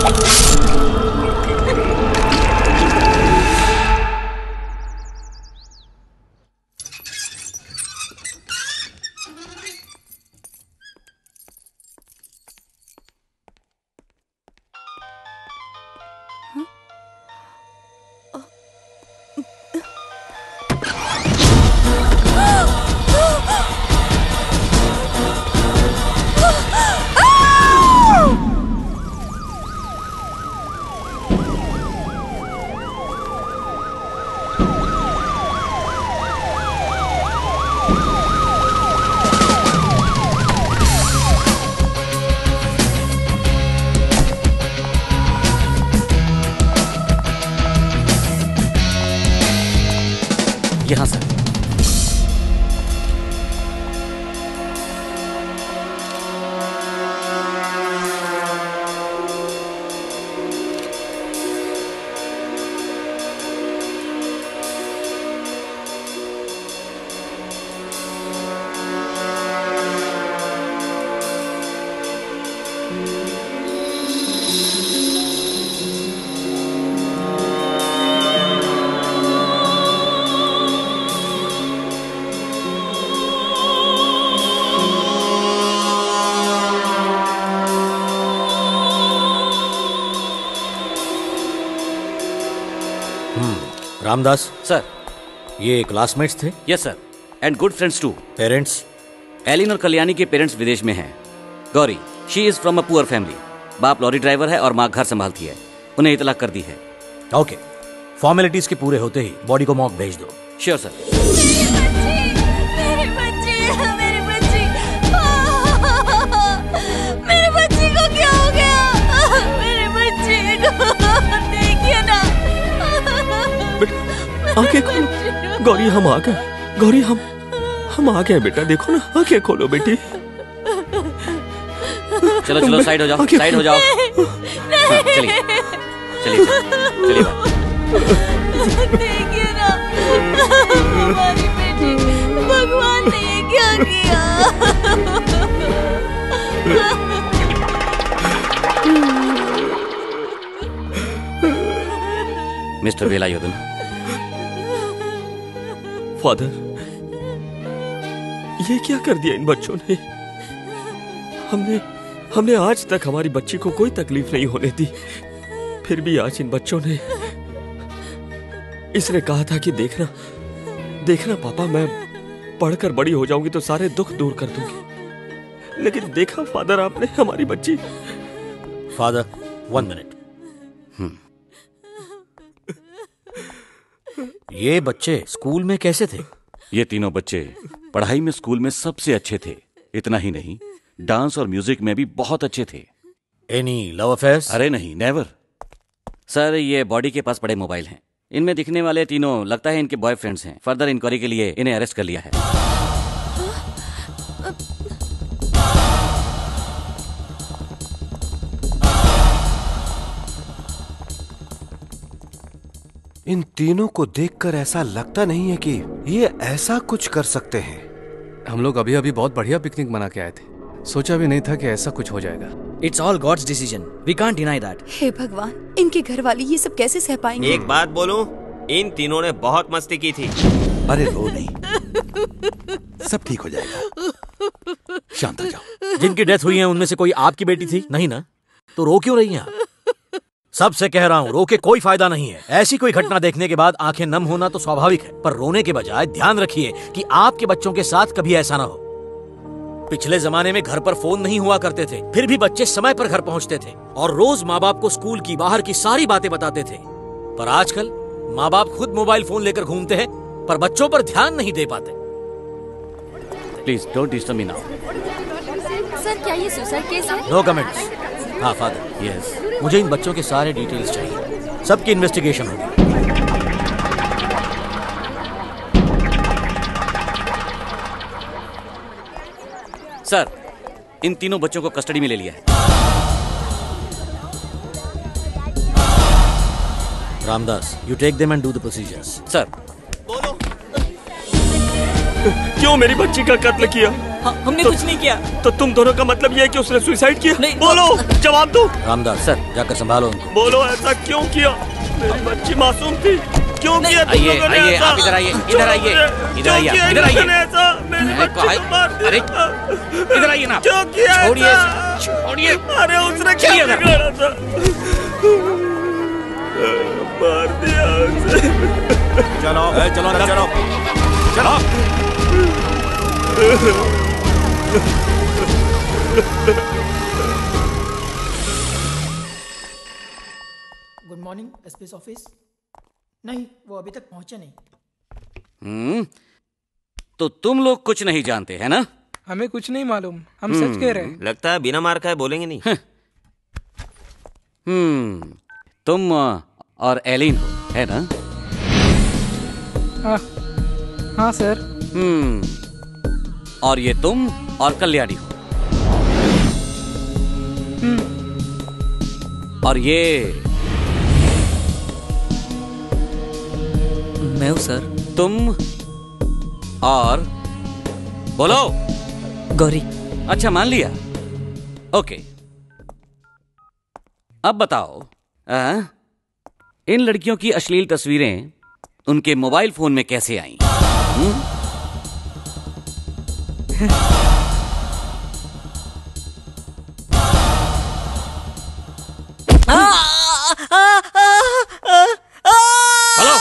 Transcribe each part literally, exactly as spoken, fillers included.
यहाँ sir. Ramdas sir, ये classmates थे? Yes sir, and good friends too. Parents? Elin और कल्याणी के पेरेंट्स विदेश में हैं। Gauri, she is from a poor family. बाप लॉरी ड्राइवर है और माँ घर संभालती है। उन्हें इतला कर दी है। ओके, फॉर्मेलिटीज के पूरे होते ही बॉडी को मॉक भेज दो। Sure sir. मेरे बच्चे, मेरे बच्चे, मेरे बच्चे को क्या हो गया? मेरे बच्चे को देखिए ना। आंखें खोलो गौरी, हम आ गए। गौरी हम हम आ गए बेटा, देखो ना, आंखें खोलो बेटी। चलो चलो साइड हो जाओ, साइड हो जाओ। हाँ, चलिए चलिए चलिए। देखिए ना हमारी बेटी, भगवान ने ये क्या किया? मिस्टर वेलायुधन। फादर, ये क्या कर दिया इन बच्चों ने? हमने हमने आज तक हमारी बच्ची को कोई तकलीफ नहीं होने दी, फिर भी आज इन बच्चों ने। इसने कहा था कि देखना देखना पापा, मैं पढ़कर बड़ी हो जाऊंगी तो सारे दुख दूर कर दूंगी। लेकिन देखा फादर आपने हमारी बच्ची। Father, one minute. ये बच्चे स्कूल में कैसे थे? ये तीनों बच्चे पढ़ाई में स्कूल में सबसे अच्छे थे। इतना ही नहीं, डांस और म्यूजिक में भी बहुत अच्छे थे। Any love affairs? अरे नहीं, नेवर। सर, ये बॉडी के पास पड़े मोबाइल हैं। इनमें दिखने वाले तीनों लगता है इनके बॉयफ्रेंड्स हैं। फर्दर इंक्वायरी के लिए इन्हें अरेस्ट कर लिया है। इन तीनों को देखकर ऐसा लगता नहीं है कि ये ऐसा कुछ कर सकते हैं। हम लोग अभी अभी बहुत बढ़िया पिकनिक मना के आए थे, सोचा भी नहीं था कि ऐसा कुछ हो जाएगा। It's all God's decision, we can't deny that. हे भगवान, इनके घर वाले ये सब कैसे सह पाएंगे? एक बात बोलूं, इन तीनों ने बहुत मस्ती की थी। अरे रो नहीं, सब ठीक हो जाएगा, शांत हो जाओ। जिनकी डेथ हुई है उनमें से कोई आपकी बेटी थी? नहीं ना, तो रो क्यों रही हैं आप? सबसे कह रहा हूँ, रो के कोई फायदा नहीं है। ऐसी कोई घटना देखने के बाद आंखें नम होना तो स्वाभाविक है, पर रोने के बजाय ध्यान रखिए कि आपके बच्चों के साथ कभी ऐसा ना हो। पिछले जमाने में घर पर फोन नहीं हुआ करते थे, फिर भी बच्चे समय पर घर पहुंचते थे और रोज माँ बाप को स्कूल की, बाहर की सारी बातें बताते थे। पर आजकल माँ बाप खुद मोबाइल फोन लेकर घूमते हैं, पर बच्चों पर ध्यान नहीं दे पाते। Please don't disturb me now. Sir, क्या ये सुसाइड केस है? No comments. हाँ फादर, यस, मुझे इन बच्चों के सारे डिटेल्स चाहिए। सबकी इन्वेस्टिगेशन होगी। सर, इन तीनों बच्चों को कस्टडी में ले लिया है। Ramdas, you take them and do the procedures. Sir. क्यों मेरी बच्ची का कत्ल किया? हमने कुछ नहीं किया। तो तुम दोनों का मतलब ये है कि उसने सुसाइड किया? नहीं। बोलो, जवाब दो। रामदास सर जाकर संभालो उनको। बोलो, ऐसा क्यों किया? मेरी बच्ची मासूम थी, क्यों किया तुम लोगों ने आइए, ऐसा? आप इधर आइए, इधर आइए, इधर आइए, क्यों किया इधर इन आइए। लोगों ने ऐसा? मेरी बच्ची को मार दिया। अरे, इधर आइए ना। क्यों किया ऐसा? छोड़िए, छोड़िए। अरे उसने क्या चलिए इधर। बिगाड़ा था? मार दिया उसे। चलो ए, चलो अंदर चलो चलो। Good morning SP office. नहीं, वो अभी तक पहुंचे नहीं। हम्म, तो तुम लोग कुछ नहीं जानते है ना? हमें कुछ नहीं मालूम, हम सच कह रहे हैं। लगता है बिना मार खाए बोलेंगे नहीं। हम्म, तुम और एलिन हो है ना? हाँ हाँ सर। हम्म, और ये तुम और कल्याणी हो। और ये मैं हूँ सर। तुम और बोलो। गौरी। अच्छा, मान लिया। ओके, अब बताओ, आ, इन लड़कियों की अश्लील तस्वीरें उनके मोबाइल फोन में कैसे आईं? हुँ? हेलो,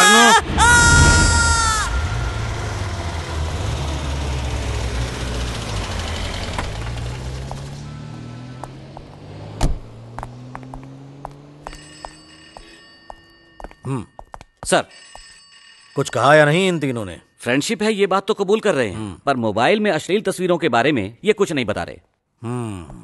हम्म सर, कुछ कहा या नहीं इन तीनों ने? फ्रेंडशिप है ये बात तो कबूल कर रहे हैं, पर मोबाइल में अश्लील तस्वीरों के बारे में ये कुछ नहीं बता रहे। हम्म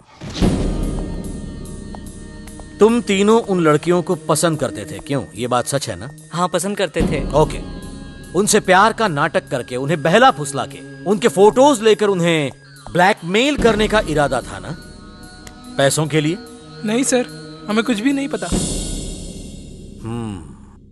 तुम तीनों उन लड़कियों को पसंद करते थे, क्यों? ये बात सच है ना? हाँ, पसंद करते थे। ओके, उनसे प्यार का नाटक करके, उन्हें बहला फुसला के, उनके फोटोज लेकर उन्हें ब्लैकमेल करने का इरादा था ना? पैसों के लिए? नहीं सर, हमें कुछ भी नहीं पता। हम्म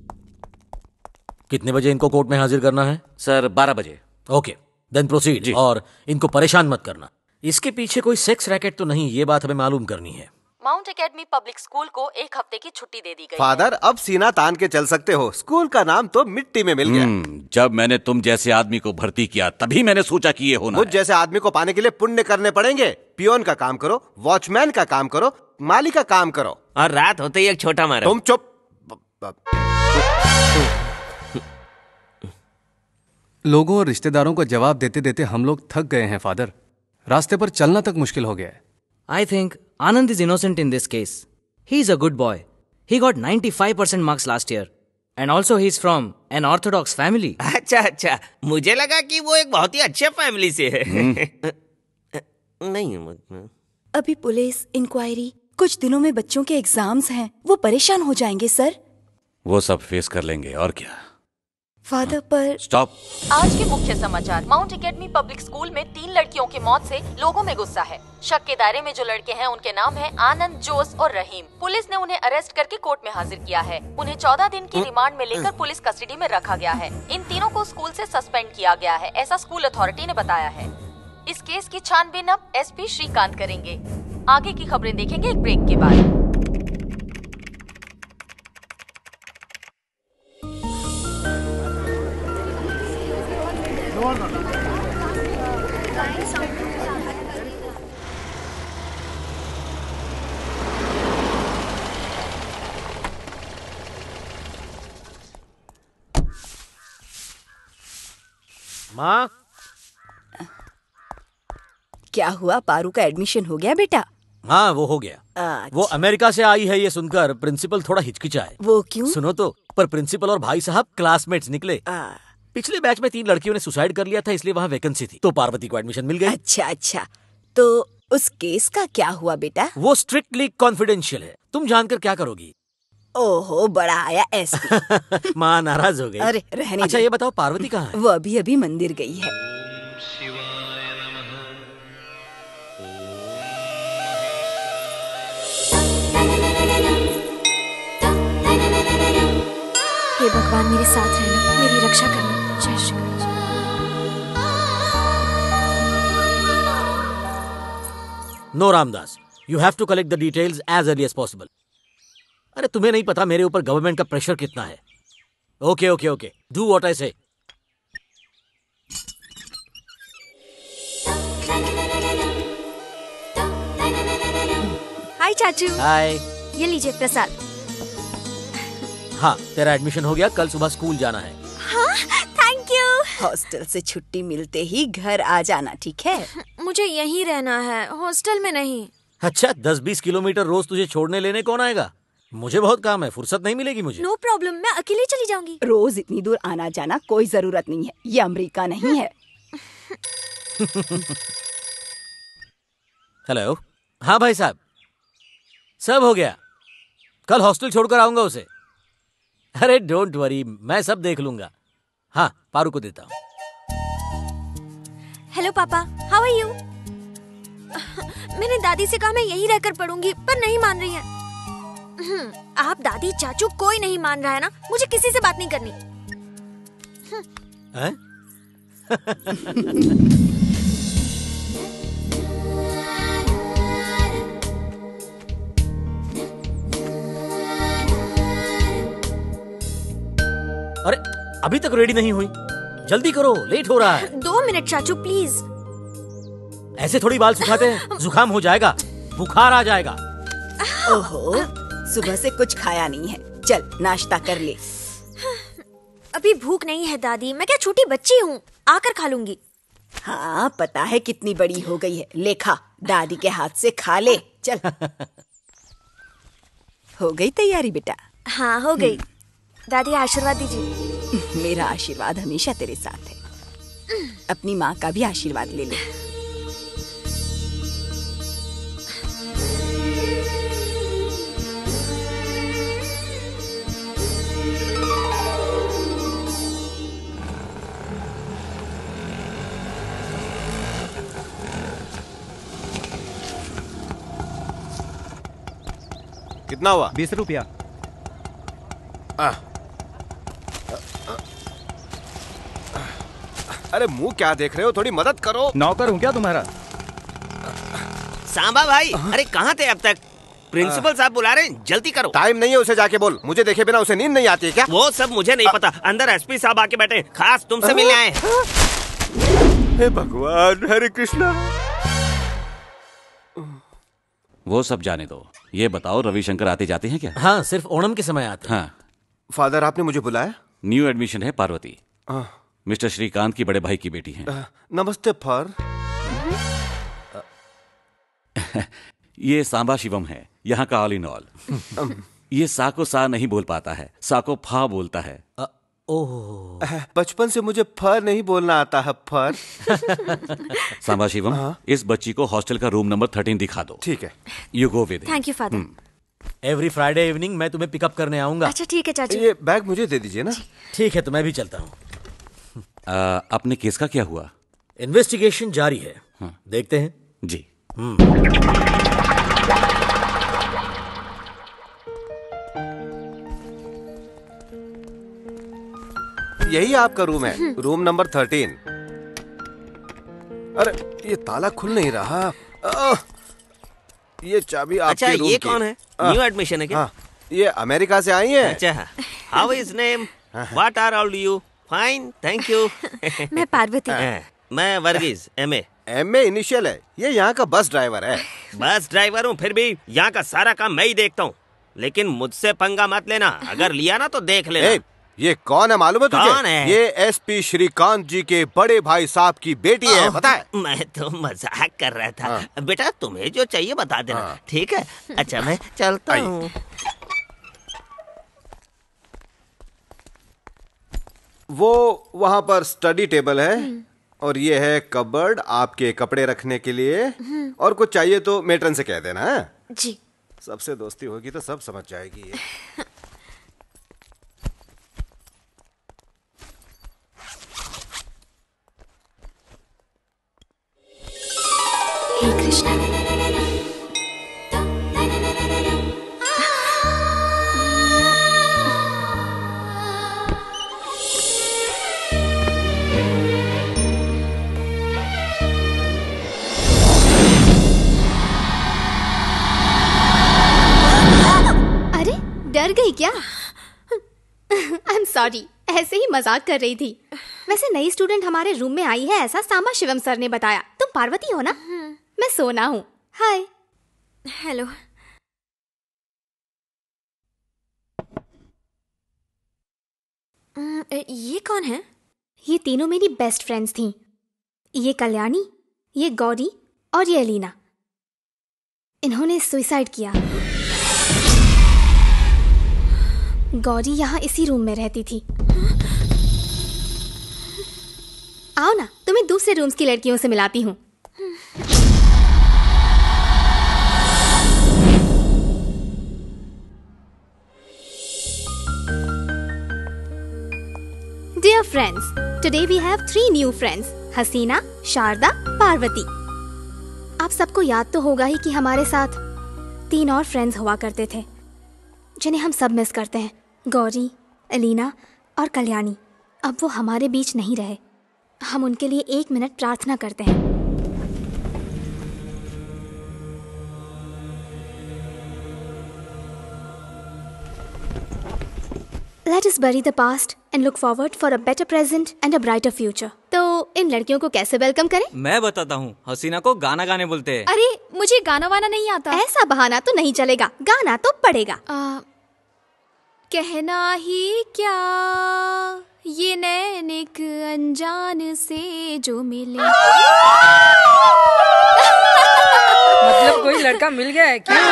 कितने बजे इनको कोर्ट में हाजिर करना है? सर, बारह बजे। Okay, then proceed. और इनको परेशान मत करना। इसके पीछे कोई सेक्स रैकेट तो नहीं, ये बात हमें मालूम करनी है। माउंट एकेडमी पब्लिक स्कूल को एक हफ्ते की छुट्टी दे दी गई। फादर, अब सीना तान के चल सकते हो। स्कूल का नाम तो मिट्टी में मिल गया। जब मैंने तुम जैसे आदमी को भर्ती किया तभी मैंने सोचा कि ये होना मुझ जैसे आदमी को पाने के लिए पुण्य करने पड़ेंगे। पियोन का काम करो, वॉचमैन का काम करो, माली का काम करो, और रात होते ही एक छोटा मारो। तुम चुप। लोगों और रिश्तेदारों को जवाब देते देते हम लोग थक गए हैं फादर। रास्ते पर चलना तक मुश्किल हो गया है। I think Anand is innocent in this case. He is a good boy. He got ninety-five percent marks last year. And also he is from an orthodox family. अच्छा अच्छा, मुझे लगा कि वो एक बहुत ही अच्छे फैमिली से है। नहीं, अभी पुलिस इंक्वायरी, कुछ दिनों में बच्चों के एग्जाम्स हैं, वो परेशान हो जाएंगे सर। वो सब फेस कर लेंगे, और क्या। फादर पर स्टॉप। आज के मुख्य समाचार। माउंट एकेडमी पब्लिक स्कूल में तीन लड़कियों की मौत से लोगों में गुस्सा है। शक के दायरे में जो लड़के हैं उनके नाम हैं आनंद, जोस और रहीम। पुलिस ने उन्हें अरेस्ट करके कोर्ट में हाजिर किया है। उन्हें चौदह दिन की रिमांड में लेकर पुलिस कस्टडी में रखा गया है। इन तीनों को स्कूल से सस्पेंड किया गया है, ऐसा स्कूल अथॉरिटी ने बताया है। इस केस की छानबीन अब एसपी श्रीकांत करेंगे। आगे की खबरें देखेंगे एक ब्रेक के बाद। माँ, क्या हुआ? पारू का एडमिशन हो गया बेटा? हाँ, वो हो गया। अच्छा। वो अमेरिका से आई है, ये सुनकर प्रिंसिपल थोड़ा हिचकिचाए। वो क्यों? सुनो तो, पर प्रिंसिपल और भाई साहब क्लासमेट्स निकले। पिछले बैच में तीन लड़कियों ने सुसाइड कर लिया था, इसलिए वहाँ वैकेंसी थी, तो पार्वती को एडमिशन मिल गई। अच्छा अच्छा, तो उस केस का क्या हुआ बेटा? वो स्ट्रिक्टली कॉन्फिडेंशियल है। तुम जानकर क्या करोगी? ओहो, बड़ा आया एसपी। माँ नाराज हो गई। अरे रहने अच्छा दो। ये बताओ, पार्वती कहाँ है? वो अभी अभी मंदिर गई है। हे भगवान, मेरे साथ रहना, मेरी रक्षा करना। जय Shri Krishna. No Ramdas, you have to collect the details as early as possible. अरे तुम्हें नहीं पता मेरे ऊपर गवर्नमेंट का प्रेशर कितना है। Okay okay okay, do what I say. Hi चाचू। हाय। ये लीजिए प्रसाद। हाँ, तेरा एडमिशन हो गया, कल सुबह स्कूल जाना है। हाँ, थैंक यू। हॉस्टल से छुट्टी मिलते ही घर आ जाना, ठीक है? मुझे यहीं रहना है, हॉस्टल में नहीं। अच्छा, दस बीस किलोमीटर रोज तुझे छोड़ने लेने कौन आएगा? मुझे बहुत काम है, फुर्सत नहीं मिलेगी मुझे। नो प्रॉब्लम, मैं अकेले चली जाऊंगी। रोज इतनी दूर आना जाना कोई जरूरत नहीं है, ये अमेरिका नहीं है। हेलो। हाँ भाई साहब, सब हो गया, कल हॉस्टल छोड़कर आऊंगा उसे। अरे डोंट वरी, मैं सब देख लूंगा। हाँ, पारू को देता हूँ। हेलो पापा, हाउ आर यू? मैंने दादी से कहा मैं यहीं रहकर पढ़ूंगी, पर नहीं मान रही है। आप दादी चाचू कोई नहीं मान रहा है ना, मुझे किसी से बात नहीं करनी। हैं? अरे अभी तक रेडी नहीं हुई, जल्दी करो, लेट हो रहा है। दो मिनट चाचू प्लीज। ऐसे थोड़ी बाल सुखाते हैं, जुकाम हो जाएगा, बुखार आ जाएगा। ओहो, सुबह से कुछ खाया नहीं है, चल नाश्ता कर ले। अभी भूख नहीं है दादी, मैं क्या छोटी बच्ची हूँ, आकर खा लूंगी। हाँ, पता है कितनी बड़ी हो गई है, ले खा, दादी के हाथ से खा ले, चल। हो गई तैयारी बेटा? हाँ हो गई। दादी आशीर्वाद दीजिए। मेरा आशीर्वाद हमेशा तेरे साथ है। अपनी माँ का भी आशीर्वाद ले ले। कितना हुआ? बीस रुपया। अरे मुंह क्या देख रहे हो, थोड़ी मदद करो। नौकर हूँ क्या तुम्हारा? सांबा भाई, अरे कहाँ थे अब तक? प्रिंसिपल साहब बुला रहे हैं, जल्दी करो। टाइम नहीं है, उसे जाके बोल। मुझे देखे बिना उसे नींद नहीं आती है क्या? वो सब मुझे नहीं पता, अंदर एसपी साहब आके बैठे, खास तुमसे मिलने आए। हे भगवान, हरे कृष्णा। वो सब जाने दो, ये बताओ रविशंकर आते जाते हैं क्या? हाँ, सिर्फ ओणम के समय आते। हाँ। फादर, आपने मुझे बुलाया? न्यू एडमिशन है पार्वती, आ, मिस्टर श्रीकांत की बड़े भाई की बेटी है। आ, नमस्ते फर। ये सांबा शिवम है, यहाँ का ऑल इन ऑल। ये सा को सा नहीं बोल पाता है, सा को फा बोलता है। ओह, बचपन से मुझे फर नहीं बोलना आता है, फर। सांबा शिवम, इस बच्ची को हॉस्टल का रूम नंबर थर्टीन दिखा दो। ठीक है। You go with. Thank you father. Every Friday evening मैं तुम्हें पिकअप करने आऊंगा। अच्छा ठीक है चाचू। ये बैग मुझे दे दीजिए ना। ठीक है, तो मैं भी चलता हूँ। अपने केस का क्या हुआ? इन्वेस्टिगेशन जारी है। हाँ। देखते हैं। जी। यही आपका रूम है, रूम नंबर थर्टीन। अरे ये ताला खुल नहीं रहा। आ, ये चाबी आपके अच्छा, रूम ये की। कौन है? आ, न्यू एडमिशन है क्या? हाँ, ये अमेरिका से आई है। अच्छा, how is name? What are all you? Fine, thank you. मैं पार्वती। मैं वर्गीज, एमए। एमए इनिशियल है। ये यहाँ का बस ड्राइवर है। बस ड्राइवर हूँ, फिर भी यहाँ का सारा काम मैं ही देखता हूँ। लेकिन मुझसे पंगा मत लेना, अगर लिया ना तो देख लेना। ए, ये कौन है मालूम है तुझे? कौन है? ये एसपी श्रीकांत जी के बड़े भाई साहब की बेटी है, पता है? मैं तो मजाक कर रहा था। हाँ। बेटा तुम्हें जो चाहिए बता देना। हाँ। ठीक है? अच्छा मैं चलता हूँ। वो वहाँ पर स्टडी टेबल है और ये है कबर्ड आपके कपड़े रखने के लिए। और कुछ चाहिए तो मेट्रन से कह देना है। जी। सबसे दोस्ती होगी तो सब समझ जाएगी। हे कृष्णा। डर गई क्या? आई एम सॉरी, ऐसे ही मजाक कर रही थी। वैसे नई स्टूडेंट हमारे रूम में आई है ऐसा सांबा शिवम सर ने बताया। तुम पार्वती हो ना? मैं सोना हूँ। हाय। हेलो। ये कौन है? ये तीनों मेरी बेस्ट फ्रेंड्स थीं। ये कल्याणी, ये गौरी और ये एलिना। इन्होंने सुसाइड किया। गौरी यहाँ इसी रूम में रहती थी। आओ ना, तुम्हें दूसरे रूम्स की लड़कियों से मिलाती हूँ। Dear friends, today we have three new friends, हसीना, शारदा, पार्वती। आप सबको याद तो होगा ही कि हमारे साथ तीन और फ्रेंड्स हुआ करते थे जिन्हें हम सब मिस करते हैं, गौरी, एलिना और कल्याणी। अब वो हमारे बीच नहीं रहे। हम उनके लिए एक मिनट प्रार्थना करते हैं। Let us bury the past and look forward for a better present and a brighter future. तो इन लड़कियों को कैसे वेलकम करें? मैं बताता हूँ, हसीना को गाना गाने बोलते हैं। अरे मुझे गाना वाना नहीं आता। ऐसा बहाना तो नहीं चलेगा, गाना तो पड़ेगा। आ, कहना ही क्या ये नैन एक अनजान से जो मिले। मतलब कोई लड़का मिल गया है क्या?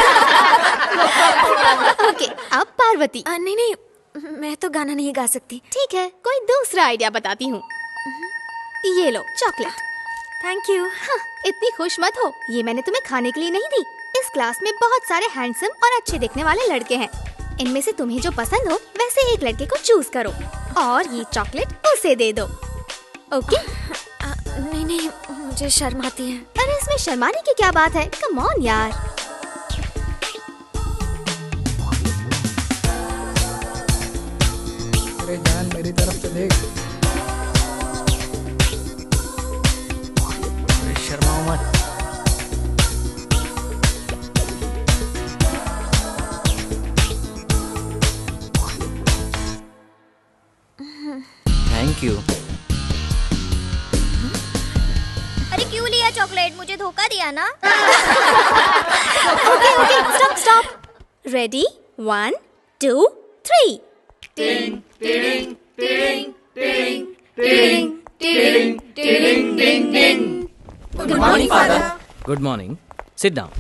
ओके, अब पार्वती। आ, नहीं नहीं, मैं तो गाना नहीं गा सकती। ठीक है, कोई दूसरा आइडिया बताती हूँ। ये लो चॉकलेट। Thank you. हाँ, इतनी खुश मत हो, ये मैंने तुम्हें खाने के लिए नहीं दी। इस क्लास में बहुत सारे हैंडसम और अच्छे दिखने वाले लड़के हैं। इनमें से तुम्हें जो पसंद हो वैसे एक लड़के को चूज करो और ये चॉकलेट उसे दे दो। ओके? आ, नहीं नहीं, मुझे शर्म आती है। अरे इसमें शर्माने की क्या बात है? कम ऑन यार। अरे जान मेरी तरफ से देख। अरे शर्माओ मत। Thank you. अरे क्यों लिया चॉकलेट? मुझे धोखा दिया ना। Okay okay, stop stop. Ready? One two three. Ding, ding, ding, ding, ding, ding, ding, ding, ding. Good morning, Father. Good morning. Sit down.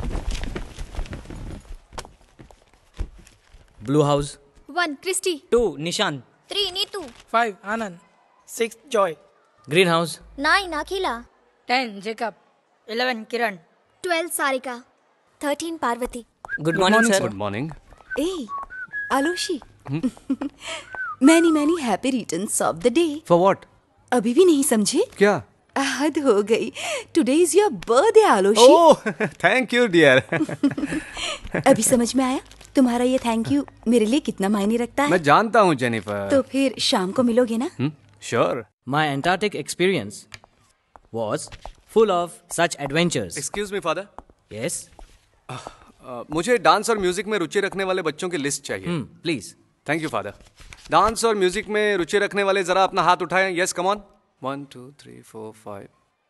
Blue house. One Christy. Two Nishan. Three Neetu. Five Anand. Six Joy. Green house. Nine Akhila. Ten Jacob. Eleven Kiran. Twelve Sarika. Thirteen Parvati. Good morning, sir. Good morning. ए Aloshy, many many happy returns of the day. For what? अभी भी नहीं समझे? क्या? हद हो गई। Today is your birthday Aloshy. Oh, thank you dear. अभी समझ में आया तुम्हारा ये थैंक यू मेरे लिए कितना मायने रखता है? मैं जानता हूँ जेनिफर। तो फिर शाम को मिलोगे ना? Sure. My Antarctic experience was full of such adventures. Excuse me father. Yes. मुझे डांस और म्यूजिक में रुचि रखने वाले बच्चों की लिस्ट चाहिए। Please. Thank you father. Dance और म्यूजिक में रुचि रखने वाले जरा अपना हाथ उठाएं। Yes come on. One two three four five.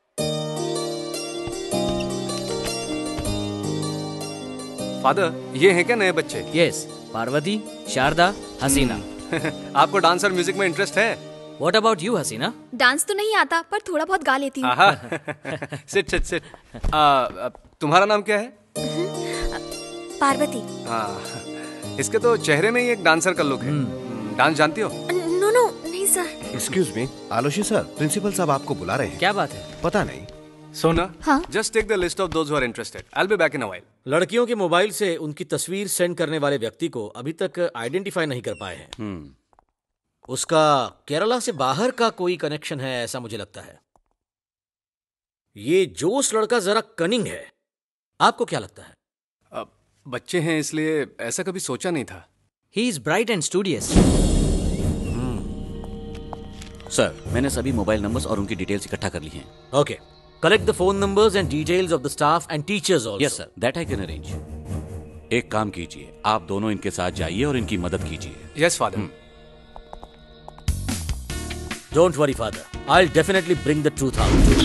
Father, ये हैं क्या नए बच्चे? यस, पार्वती, शारदा, हसीना। आपको डांस और म्यूजिक में इंटरेस्ट है? What about you, Hasina? Dance तो नहीं आता पर थोड़ा बहुत गा लेती हूँ। Sit sit sit. तुम्हारा नाम क्या है? पार्वती। हाँ, इसके तो चेहरे में ही एक डांसर का लुक है। डांस जानती हो? नो नो नहीं sir. Excuse me, Aloshy sir, principal साहब आपको बुला रहे हैं। क्या बात है? पता नहीं। सोना, हाँ? Just take the list of those who are interested. I will be back in a while. लड़कियों के मोबाइल से उनकी तस्वीर सेंड करने वाले व्यक्ति को अभी तक आइडेंटिफाई नहीं कर पाए हैं। उसका केरला से बाहर का कोई कनेक्शन है ऐसा मुझे लगता है। ये जोश लड़का जरा कनिंग है। आपको क्या लगता है? अब बच्चे हैं इसलिए ऐसा कभी सोचा नहीं था। He is bright and studious. Sir, मैंने सभी मोबाइल नंबर्स और उनकी डिटेल्स इकट्ठा कर ली हैं। Okay. Collect the phone numbers and details of the staff and teachers also. Yes, sir. That I can arrange. एक काम कीजिए, आप दोनों इनके साथ जाइए और इनकी मदद कीजिए। Yes father. Don't worry father, I will definitely bring the truth out.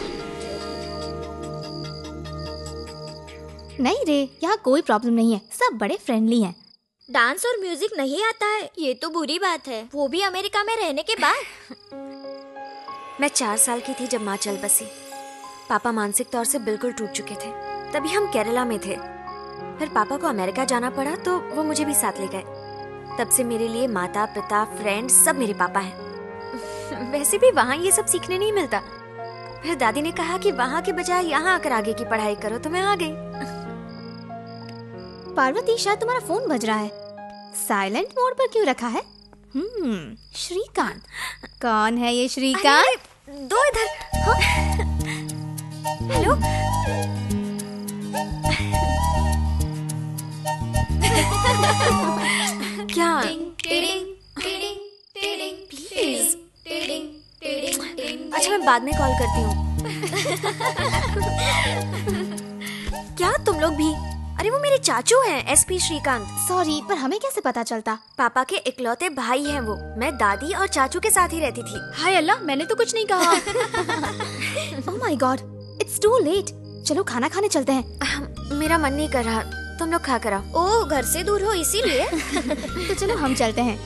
नहीं रे, यहाँ कोई प्रॉब्लम नहीं है, सब बड़े फ्रेंडली हैं। डांस और म्यूजिक नहीं आता है, ये तो बुरी बात है, वो भी अमेरिका में रहने के बाद। मैं चार साल की थी जब माँ चल बसी। पापा मानसिक तौर से बिल्कुल टूट चुके थे। तभी हम केरला में थे। फिर पापा को अमेरिका जाना पड़ा तो वो मुझे भी साथ ले गए। तब से मेरे लिए माता पिता फ्रेंड सब मेरे पापा हैं। वैसे भी वहाँ ये सब सीखने नहीं मिलता। फिर दादी ने कहा कि वहाँ के बजाय यहाँ आकर आगे की पढ़ाई करो, तो मैं आ गई। पार्वती, शायद तुम्हारा फोन बज रहा है। साइलेंट मोड पर क्यों रखा है? हम्म, श्रीकांत। कौन है ये श्रीकांत? दो इधर। हाँ? हेलो। क्या? प्लीज। अच्छा, मैं बाद में कॉल करती हूँ। क्या तुम लोग भी? अरे वो मेरे चाचू हैं, एसपी श्रीकांत। सॉरी, पर हमें कैसे पता चलता? पापा के इकलौते भाई हैं वो। मैं दादी और चाचू के साथ ही रहती थी। हाय अल्लाह, मैंने तो कुछ नहीं कहा। Oh my God, it's too late. चलो खाना खाने चलते हैं। मेरा मन नहीं कर रहा, तुम लोग खा कर आओ। ओह, घर से दूर हो इसीलिए। तो चलो हम चलते हैं।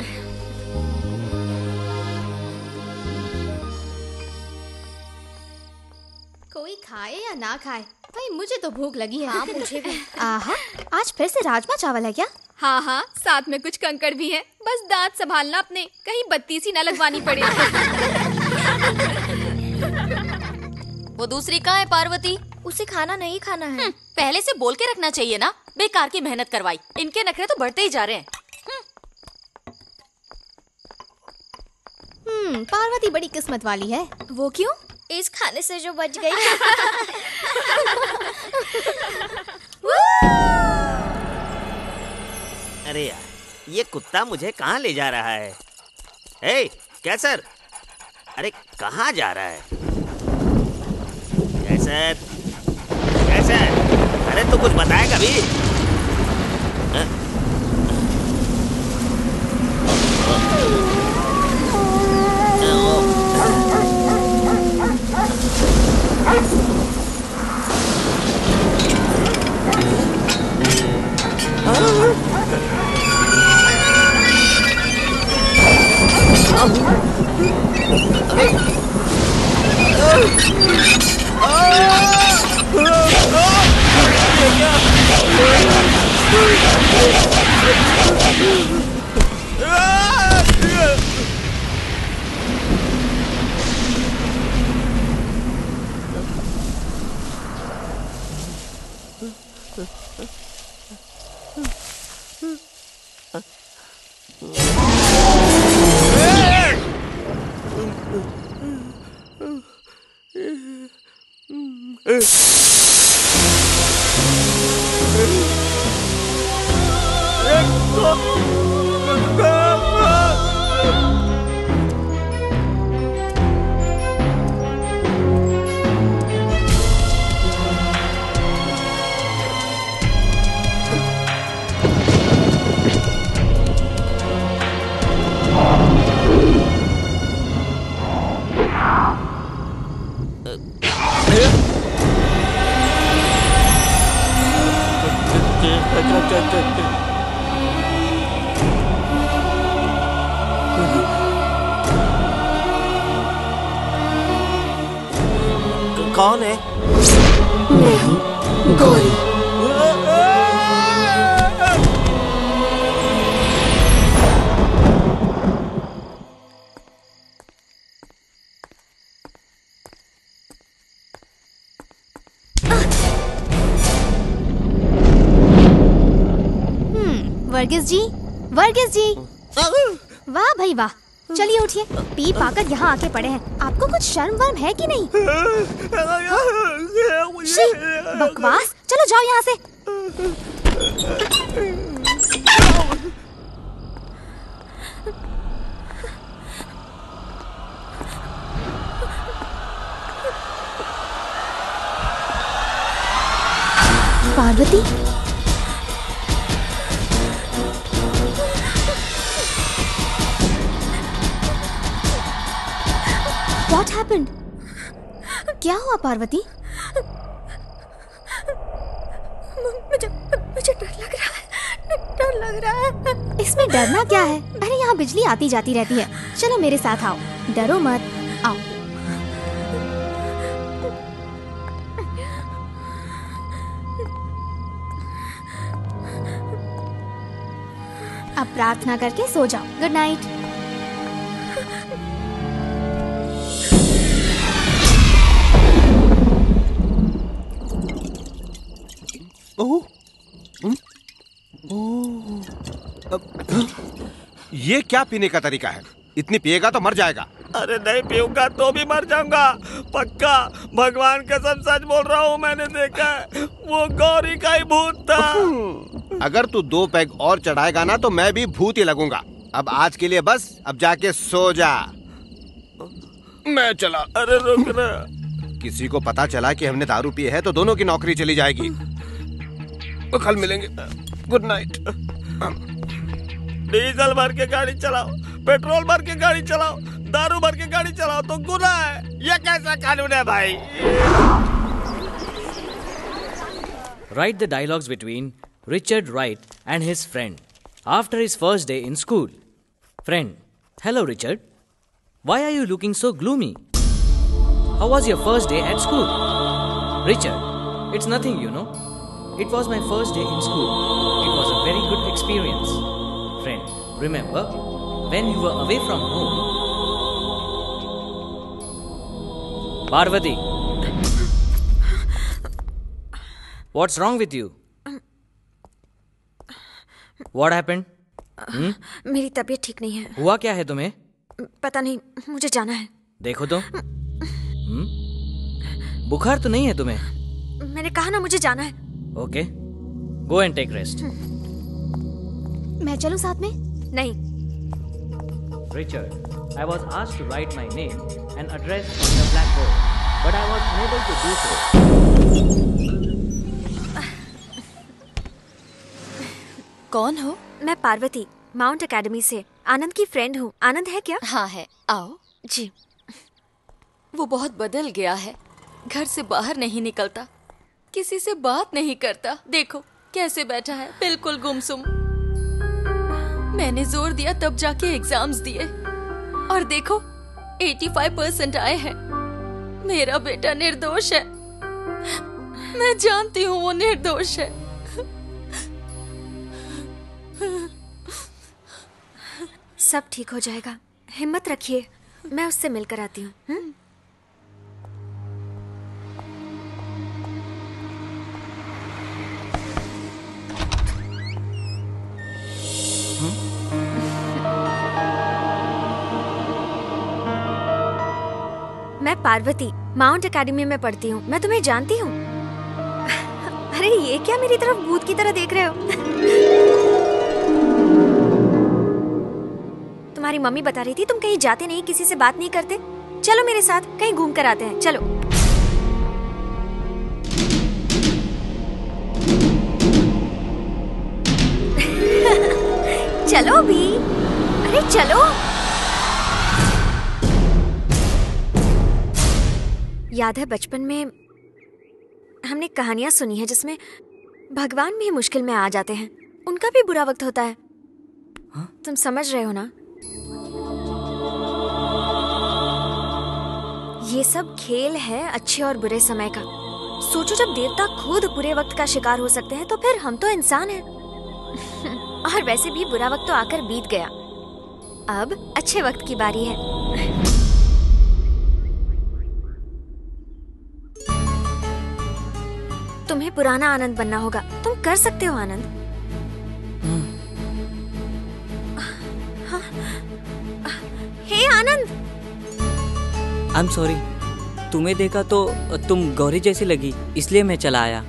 कोई खाए या ना खाए, भाई मुझे तो भूख लगी है। हाँ, मुझे भी। आहा, आज फिर से राजमा चावल है क्या? हाँ हाँ, साथ में कुछ कंकड़ भी है। बस दांत संभालना अपने, कहीं बत्ती सी न लगवानी पड़े। वो दूसरी कहाँ है पार्वती? उसे खाना नहीं खाना है। पहले से बोल के रखना चाहिए ना, बेकार की मेहनत करवाई। इनके नखरे तो बढ़ते ही जा रहे हैं। हम्म, पार्वती बड़ी किस्मत वाली है। वो क्यों? इस खाने से जो बच गई। अरे यार, ये कुत्ता मुझे कहाँ ले जा रहा है? हे, कैसर, अरे कहाँ जा रहा है? कैसर, कैसर, अरे तू कुछ बताएगा भी? आ? कौन है? गौरी। वर्गीस जी, वर्गीस जी, वाह भाई वाह, चलिए उठिए। पी पाकर यहाँ आके पड़े हैं, आपको कुछ शर्म वर्म है कि नहीं? शी, बकवास, चलो जाओ यहाँ से। पार्वती, हैपेंड? क्या हुआ पार्वती? मुझे मुझे डर लग रहा है, डर लग रहा है। इसमें डरना क्या है? अरे यहाँ बिजली आती जाती रहती है। चलो मेरे साथ आओ, डरो मत, आओ। अब प्रार्थना करके सो जाओ। Good night. ओह, ओह, ये क्या पीने का तरीका है? इतनी पिएगा तो मर जाएगा। अरे नहीं पीऊंगा तो भी मर जाऊंगा, पक्का। भगवान कसम सच बोल रहा हूँ, मैंने देखा है, वो गौरी का ही भूत था। अगर तू दो पैग और चढ़ाएगा ना तो मैं भी भूत ही लगूंगा। अब आज के लिए बस, अब जाके सो जा। मैं चला। अरे रुक ना। किसी को पता चला कि हमने दारू पी है तो दोनों की नौकरी चली जाएगी। तो कल मिलेंगे। Good night. डीजल भर के गाड़ी चलाओ, पेट्रोल भर के गाड़ी चलाओ, दारू भर के गाड़ी चलाओ तो गुनाह है। ये कैसा कानून है भाई? Write the dialogues between Richard Wright and his friend after his first day in school. Friend: Hello Richard. Why are you looking so gloomy? How was your first day at school? Richard: It's nothing, you know. It was my first day in school. It was a very good experience. Friend: Remember when you were away from home? Parvati, what's wrong with you? What happened? hmm? मेरी तबीयत ठीक नहीं है। हुआ क्या है तुम्हें? पता नहीं, मुझे जाना है। देखो तो। hmm? बुखार तो नहीं है तुम्हें? मैंने कहा ना मुझे जाना है। Okay, go and take rest. मैं चलूं साथ में? नहीं। Richard, I was asked to write my name and address on the blackboard, but I was unable to do so. कौन हो? मैं पार्वती, माउंट एकेडमी से आनंद की फ्रेंड हूँ। आनंद है क्या? हाँ है, आओ। जी। वो बहुत बदल गया है, घर से बाहर नहीं निकलता, किसी से बात नहीं करता। देखो कैसे बैठा है, बिल्कुल गुमसुम। मैंने जोर दिया तब जाके एग्जाम्स दिए और देखो पचासी परसेंट आए हैं। मेरा बेटा निर्दोष है, मैं जानती हूँ वो निर्दोष है। सब ठीक हो जाएगा, हिम्मत रखिए। मैं उससे मिलकर आती हूँ। मैं पार्वती, माउंट एकेडमी में पढ़ती हूँ। मैं तुम्हें जानती हूँ। अरे ये क्या मेरी तरफ भूत की तरह देख रहे हो? तुम्हारी मम्मी बता रही थी तुम कहीं जाते नहीं, किसी से बात नहीं करते। चलो मेरे साथ कहीं घूम कर आते हैं। चलो। चलो भी, अरे चलो। याद है बचपन में हमने कहानियां सुनी है जिसमें भगवान भी मुश्किल में आ जाते हैं, उनका भी बुरा वक्त होता है। हा? तुम समझ रहे हो ना? ये सब खेल है अच्छे और बुरे समय का। सोचो जब देवता खुद बुरे वक्त का शिकार हो सकते हैं तो फिर हम तो इंसान हैं। और वैसे भी बुरा वक्त तो आकर बीत गया, अब अच्छे वक्त की बारी है। तुम्हें पुराना आनंद बनना होगा। तुम कर सकते हो आनंद। हे आनंद। आई एम सॉरी, तुम्हें देखा तो तुम गौरी जैसी लगी, इसलिए मैं चला आया।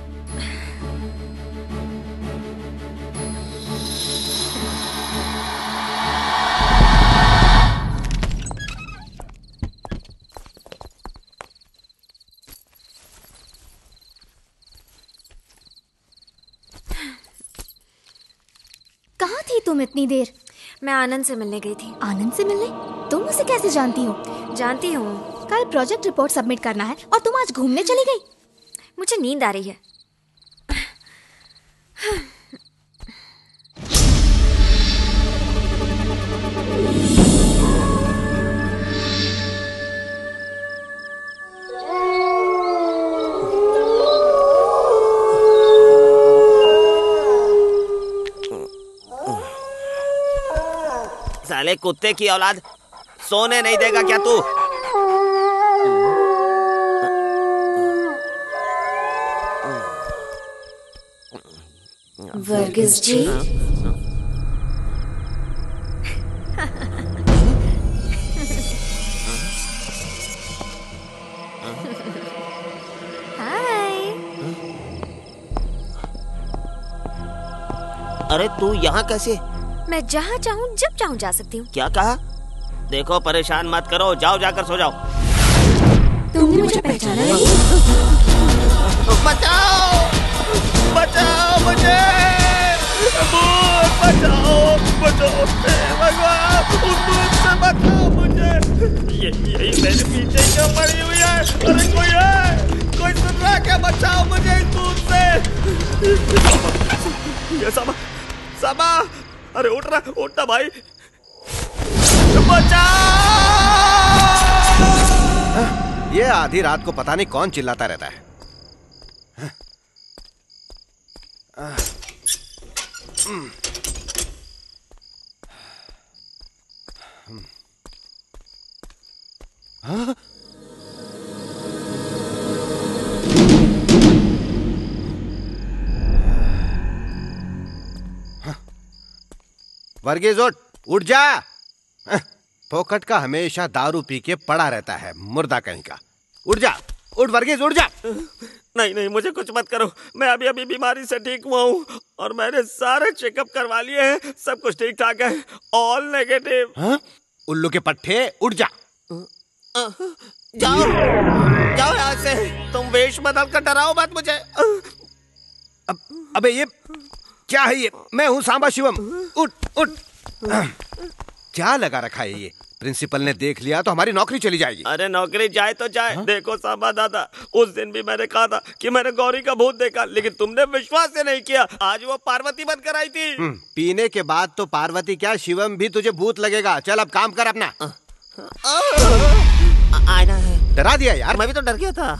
कहाँ थी तुम इतनी देर? मैं आनंद से मिलने गई थी। आनंद से मिलने? तुम उसे कैसे जानती हो? जानती हूँ, कल प्रोजेक्ट रिपोर्ट सबमिट करना है और तुम आज घूमने चली गई। मुझे नींद आ रही है। साले कुत्ते की औलाद, सोने नहीं देगा क्या तू? वर्गीस जी, हाय। अरे तू यहाँ कैसे? मैं जहाँ चाहूँ जब चाहूँ जा सकती हूँ। क्या कहा? देखो परेशान मत करो, जाओ जाकर सो जाओ। तुमने मुझे पहचाना नहीं? बचाओ, बचाओ मुझे, भूत बचाओ, बचाओ, भगवान उस भूत से बचाओ मुझे। ये यही मेरे पीछे क्यों पड़ी हुई है? अरे कोई है, कोई सुन रहा है क्या? बचाओ मुझे इस भूत से। ये सबा, सबा, अरे उठ रहा, उठना भाई, बचाओ। ये आधी रात को पता नहीं कौन चिल्लाता रहता है। हाँ? वर्गीस उठ, उठ जा। फोकट का हमेशा दारू पी के पड़ा रहता है, मुर्दा कहीं का। उठ जा, उठ वर्गीस, उठ जा। नहीं नहीं, मुझे कुछ मत करो, मैं अभी अभी बीमारी से ठीक हुआ हूँ और मैंने सारे चेकअप करवा लिए हैं, सब कुछ ठीक ठाक है, ऑल नेगेटिव। हाँ? उल्लू के पट्टे, उठ जा। जाओ, जाओ यहाँ से, तुम वेश बदल कर डराओ मत मुझे। अब, अबे ये क्या है? ये मैं हूँ सांबा शिवम। उठ उठ। क्या लगा रखा है ये? प्रिंसिपल ने देख लिया तो हमारी नौकरी चली जाएगी। अरे नौकरी जाए तो जाए। हाँ? देखो सांबा दादा, उस दिन भी मैंने कहा था कि मैंने गौरी का भूत देखा, लेकिन तुमने विश्वास ही नहीं किया। आज वो पार्वती बनकर आई थी। पीने के बाद तो पार्वती क्या, शिवम भी तुझे भूत लगेगा। चल अब काम कर अपना। आना है। डरा दिया यार, मैं भी तो डर गया था।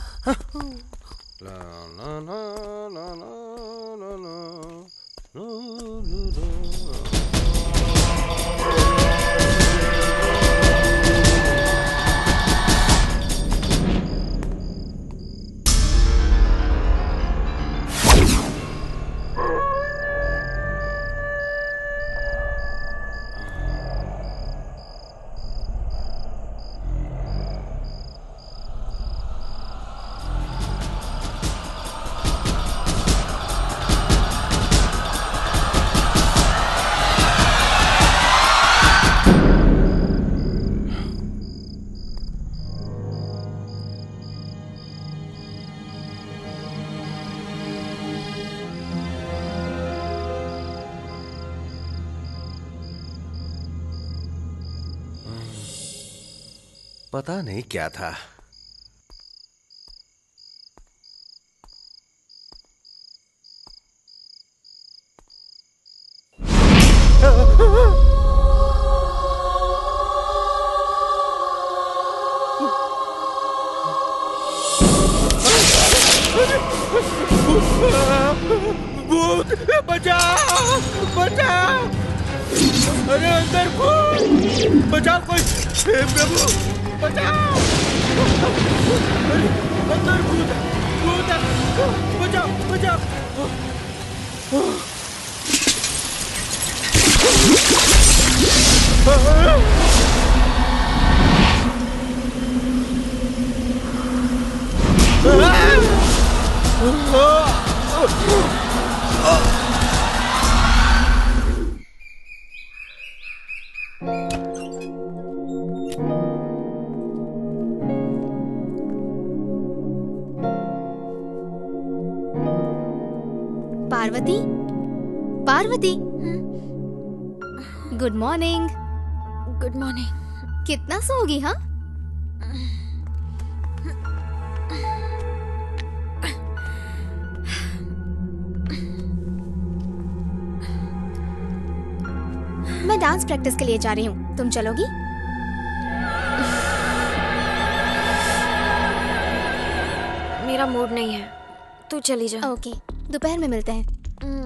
पता नहीं क्या था। भूत, बचाओ, बचाओ। अरे अंदर भूत, बचाओ कोई, हे प्रभु बचाओ। अंदर भूत है, भूत है, बचाओ, बचाओ। Parvati, Parvati, good morning. Good morning. कितना सोगी? हाँ, डांस प्रैक्टिस के लिए जा रही हूँ, तुम चलोगी? मेरा मूड नहीं है, तू चली जा। ओके, दोपहर में मिलते हैं।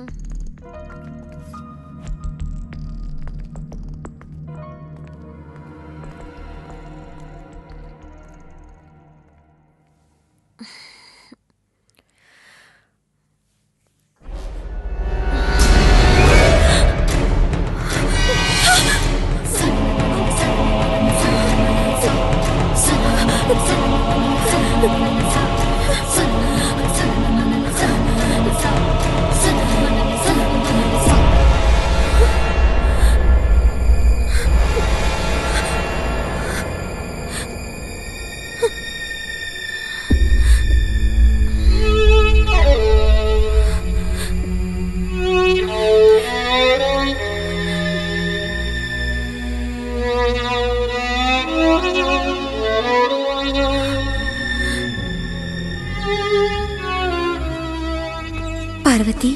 पार्वती,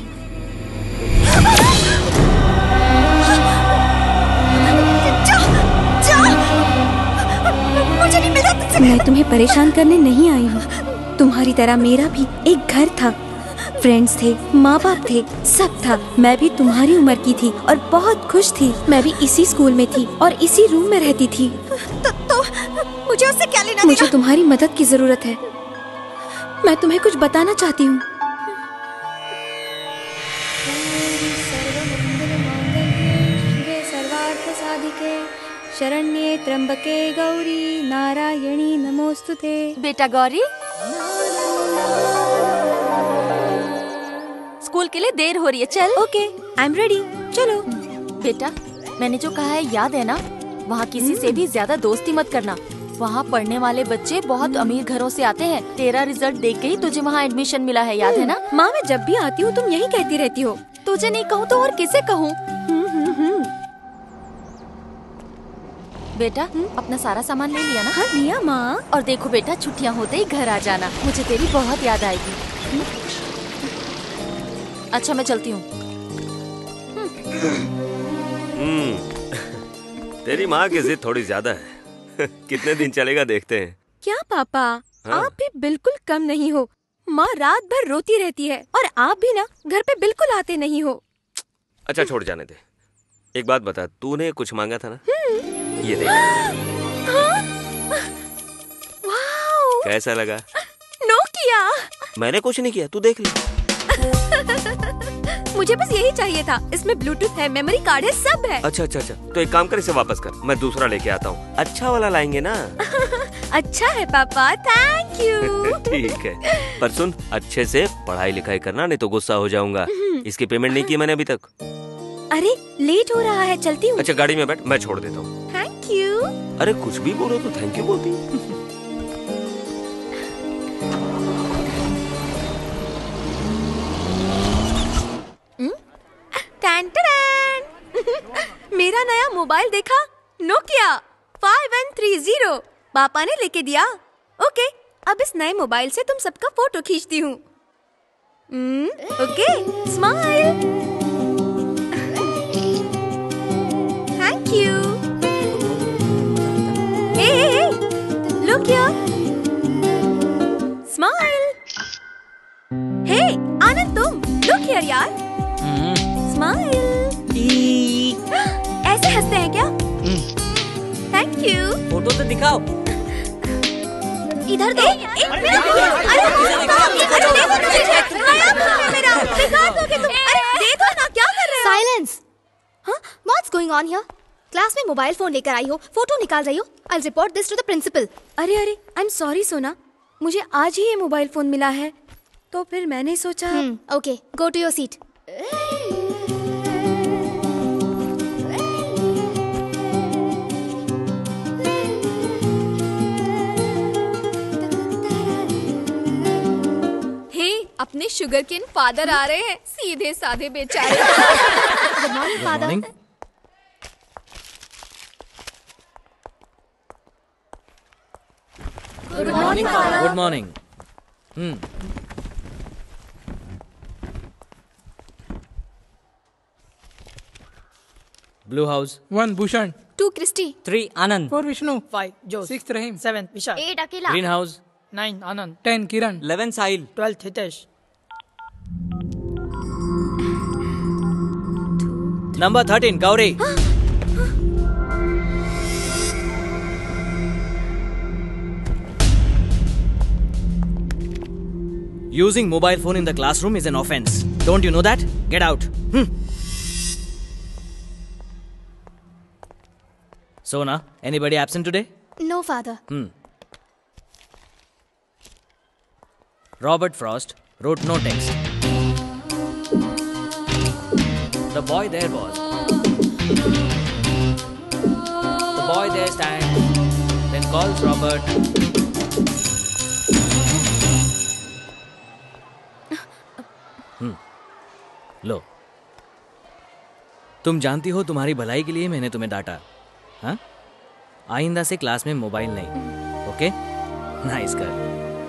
मुझे नहीं मिला तुझसे। मैं तुम्हें परेशान करने नहीं आई हूँ। तुम्हारी तरह मेरा भी एक घर था, फ्रेंड्स थे, माँ बाप थे, सब था। मैं भी तुम्हारी उम्र की थी और बहुत खुश थी। मैं भी इसी स्कूल में थी और इसी रूम में रहती थी। तो, तो मुझे उससे क्या लेना? मुझे तुम्हारी मदद की जरूरत है। मैं तुम्हें कुछ बताना चाहती हूँ। शरण्ये त्र्यंबके गौरी नारायणी नमोस्तुते। बेटा गौरी, स्कूल के लिए देर हो रही है, चल। ओके, आई एम रेडी, चलो। बेटा, मैंने जो कहा है याद है ना? वहाँ किसी से भी ज्यादा दोस्ती मत करना। वहाँ पढ़ने वाले बच्चे बहुत अमीर घरों से आते हैं। तेरा रिजल्ट देख के ही तुझे वहाँ एडमिशन मिला है, याद है ना? माँ, मैं जब भी आती हूँ तुम यही कहती रहती हो। तुझे नहीं कहूँ तो और किसे कहूँ? बेटा, अपना सारा सामान ले लिया ना? हाँ लिया माँ। और देखो बेटा, छुट्टियाँ होते ही घर आ जाना, मुझे तेरी बहुत याद आएगी। अच्छा, मैं चलती हूँ। तेरी माँ की जिद थोड़ी ज्यादा है। कितने दिन चलेगा देखते हैं। क्या पापा, हाँ? आप भी बिल्कुल कम नहीं हो। माँ रात भर रोती रहती है और आप भी ना घर पे बिल्कुल आते नहीं हो। अच्छा छोड़, जाने दे। एक बात बता, तूने कुछ मांगा था ना? ये देख। हाँ? वाओ! कैसा लगा? नोकिया। मैंने कुछ नहीं किया, तू देख ले। मुझे बस यही चाहिए था। इसमें ब्लूटूथ है, मेमोरी कार्ड है, सब है। अच्छा अच्छा अच्छा, तो एक काम कर, इसे वापस कर, मैं दूसरा लेके आता हूँ। अच्छा वाला लाएंगे ना? अच्छा है पापा, थैंक यू। ठीक है, पर सुन, अच्छे से पढ़ाई लिखाई करना, नहीं तो गुस्सा हो जाऊंगा। इसकी पेमेंट नहीं की मैंने अभी तक। अरे लेट हो रहा है, चलती हूँ। अच्छा गाड़ी में बैठ, मैं छोड़ देता हूँ। Thank you. अरे कुछ भी बोलो तो थैंक यू बोलती। टैन टैन। मेरा नया मोबाइल देखा? Nokia five one three zero. पापा ने लेके दिया। ओके, अब इस नए मोबाइल से तुम सबका फोटो खींचती हूँ। Okay, smile. Thank you. Hey hey hey, look here, smile. Hey Anand, तुम लुक हियर यार, स्माइल। ऐसे हंसते हैं क्या? Thank you. फोटो तो दिखाओ। इधर दो। एक मिनट। अरे अरे देखो मुझे, नया फोन है मेरा, दिखा दोगे तुम? अरे दे दो ना, क्या कर रहे हो? साइलेंस। हाँ, what's going on here? Class में मोबाइल फोन लेकर आई हो, फोटो निकाल रही हो। I will report this to the principal. अरे अरे, आई एम सॉरी सोना, मुझे आज ही ये मोबाइल फोन मिला है, तो फिर मैंने सोचा। Okay, go to your seat. अपने शुगर केन फादर आ रहे हैं, सीधे साधे बेचारे। Good morning father. Good morning father. Good morning. Hmm Blue House. One Bhushan. Two Christy. Three Anand. Four Vishnu. Five Joe. Six Rahim. Seven Vishal. Eight Akila. Green House. Nine Anand. Ten Kiran. Eleven Sahil. Twelve Hitesh. Number thirteen Gauri. Using mobile phone in the classroom is an offense. Don't you know that? Get out. Hmm. Sona, anybody absent today? No, father. Hmm. Robert Frost wrote no text. The boy there was. The boy there stands, then calls Robert. Hmm. लो. तुम जानती हो तुम्हारी भलाई के लिए मैंने तुम्हें डांटा. हाँ? आइंदा से क्लास में मोबाइल नहीं. ओके? नाइस कर.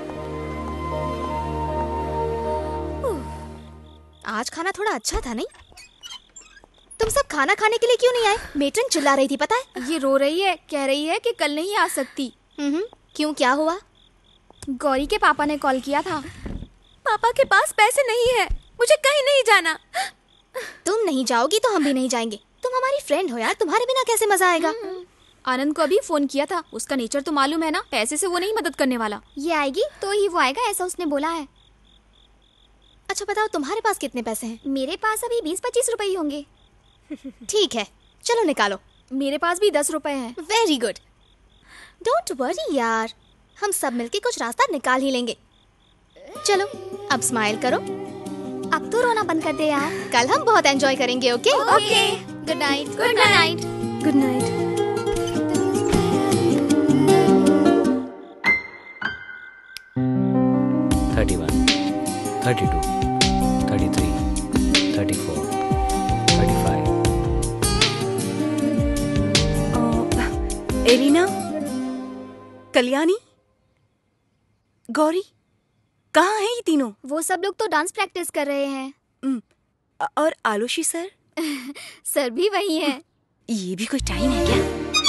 आज खाना थोड़ा अच्छा था नहीं? तुम सब खाना खाने के लिए क्यों नहीं आए? मेट्रन चिल्ला रही थी पता है? ये रो रही है, कह रही है कि कल नहीं आ सकती. हम्म. क्यों, क्या हुआ? गौरी के पापा ने कॉल किया था. पापा के पास पैसे नहीं है, मुझे कहीं नहीं जाना. तुम नहीं जाओगी तो हम भी नहीं जाएंगे. तुम हमारी फ्रेंड हो यार, तुम्हारे बिना कैसे मजा आएगा? आनंद को अभी फोन किया था, उसका नेचर तो मालूम है ना, पैसे से वो नहीं मदद करने वाला. ये आएगी तो ही वो आएगा, ऐसा उसने बोला है. अच्छा बताओ तुम्हारे पास कितने पैसे हैं? मेरे पास अभी बीस पच्चीस रुपए ही होंगे. ठीक है, चलो निकालो. मेरे पास भी दस रुपए हैं. Very good. डोंट वरी यार, हम सब मिलके कुछ रास्ता निकाल ही लेंगे. चलो अब स्माइल करो. अब तो रोना बंद कर दे यार. कल हम बहुत एंजॉय करेंगे. Okay okay. Good night. Good night. Good night. Thirty one, thirty two, thirty three, thirty four, thirty five. Elina, Kalyani, Gauri, कहाँ हैं ये तीनों? वो सब लोग तो डांस प्रैक्टिस कर रहे हैं. और आलोशी सर? सर भी वही हैं. ये भी कोई टाइम है क्या?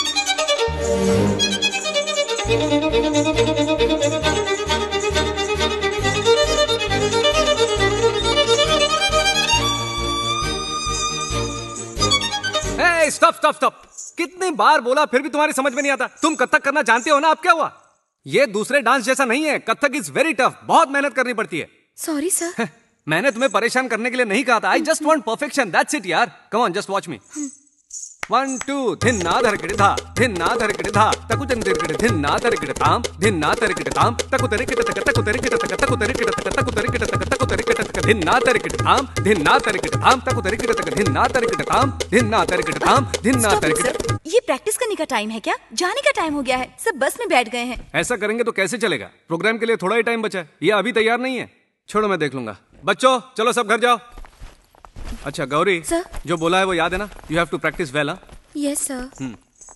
Hey, stop stop stop. कितनी बार बोला फिर भी तुम्हारी समझ में नहीं आता. तुम कथक करना जानते हो ना, अब क्या हुआ? ये दूसरे डांस जैसा नहीं है. Kathak is very tough. बहुत मेहनत करनी पड़ती है. Sorry sir. मैंने तुम्हें परेशान करने के लिए नहीं कहा था. I just want perfection, that's it यार. Come on, just watch me. One two धिन्ना धरकिड़ धा धिन्ना धरकिड़ धा तकु चंदिरकिड़ धिन्ना धरकिड़ ताम धिन्ना धरकिड़ ताम तकु तरिकिड़ तक तकु तरिकिड़ तक तकु तरिकिड़ तक तकु तरिकिड़ तक तकु तरिकिड़ तक धिन्ना धरकिड़ ताम धिन्ना धरकिड़ ताम तकु तरिकिड़ तक धिन्ना धरकिड़ ताम धिन्ना धरकिड़ ताम धिन्ना धरकिड़. ये प्रैक्टिस करने का टाइम है क्या? जाने का टाइम हो गया है. सब बस में बैठ गए हैं. ऐसा करेंगे तो कैसे चलेगा? प्रोग्राम के लिए थोड़ा ही टाइम बचा है. ये अभी तैयार नहीं है. छोड़ो, मैं देख लूंगा. बच्चों चलो सब घर जाओ. अच्छा गौरी, सर, जो बोला है वो याद है ना? You have to practise well. Yes sir.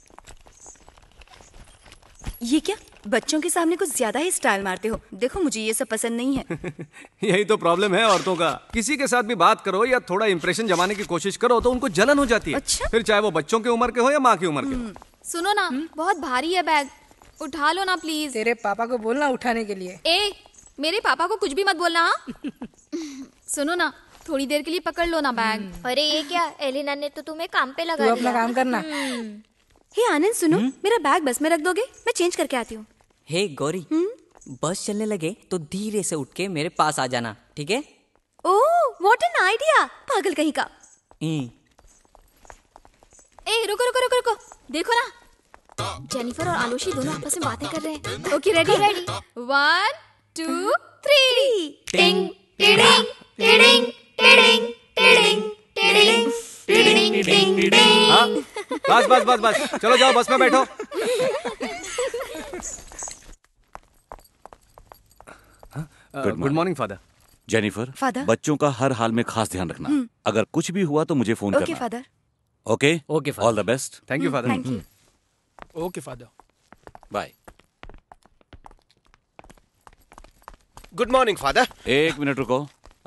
ये क्या, बच्चों के सामने कुछ ज्यादा ही स्टाइल मारते हो. देखो मुझे ये सब पसंद नहीं है. यही तो प्रॉब्लम है औरतों का. किसी के साथ भी बात करो या थोड़ा इंप्रेशन जमाने की कोशिश करो तो उनको जलन हो जाती है. अच्छा? फिर चाहे वो बच्चों के उम्र के हो या माँ की उम्र के हो. सुनो ना, बहुत भारी है बैग, उठा लो ना प्लीज. तेरे पापा को बोलना उठाने के लिए. ए, मेरे पापा को कुछ भी मत बोलना. हाँ? सुनो ना, थोड़ी देर के लिए पकड़ लो ना बैग. अरे ये क्या, एलिना ने तो तुम्हें काम पे लगा तू अपना काम करना. हे आनंद सुनो, मेरा बैग बस में रख दोगे? मैं चेंज करके आती हूँ. हे गौरी, बस चलने लगे तो धीरे से उठ के मेरे पास आ जाना, ठीक है? Oh, what an idea. पागल कहीं का. ई. ए रुको रुको रुको रुको, देखो ना, जेनिफर और आलोशी दोनों आपस में बातें कर रहे हैं. Okay ready? Ready. One two three. टिंग टिडिंग टिडिंग टिडिंग टिडिंग टिडिंग टिडिंग टिडिंग टिडिंग. हाँ, बस बस बस बस, चलो जाओ बस में बैठो. Good morning father. Jennifer, father, बच्चों का हर हाल में खास ध्यान रखना. अगर कुछ भी हुआ तो मुझे फोन ओके करना. Father. Okay okay father. All the best. Thank you father. Thank you. Okay father. Bye. Good morning father. एक मिनट रुको.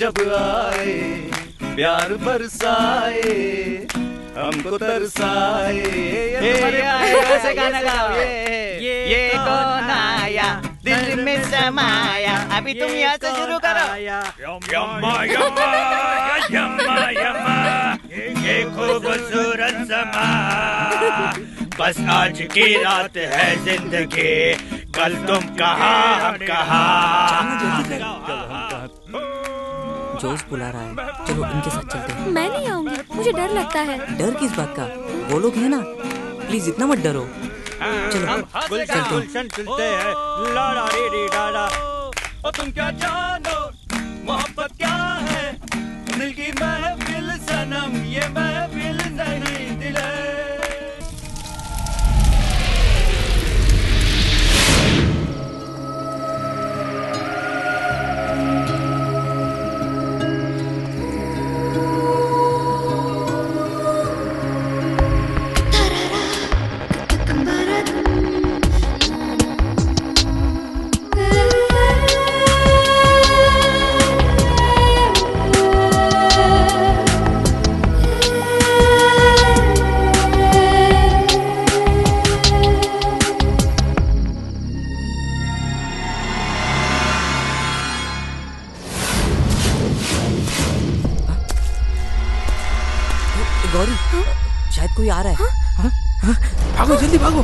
जब आए, प्यार बरसाए, हमको तरसाए। ये ऐसे गाना गाओ। ये ये कौन आया दिल में समाया, अभी तुम यहाँ से शुरू करो। यम्मा यम्मा यम्मा यम्मा, ये खूबसूरत समा, बस आज की रात है जिंदगी, कल तुम कहाँ हम कहाँ। जोश बुला रहा है, चलो इनके साथ चलते हैं। मैं नहीं आऊंगी, मुझे डर लगता है। डर किस बात का? वो लोग हैं ना, प्लीज इतना मत डरो। चलो गुलशन गुलशन चलते हैं, लाडा रे रे डाडा। और तुम क्या जानो मोहब्बत क्या है, दिल की महफिल सनम, ये महफिल नहीं दिल है। गौरी, शायद कोई आ रहा है। भागो जल्दी भागो।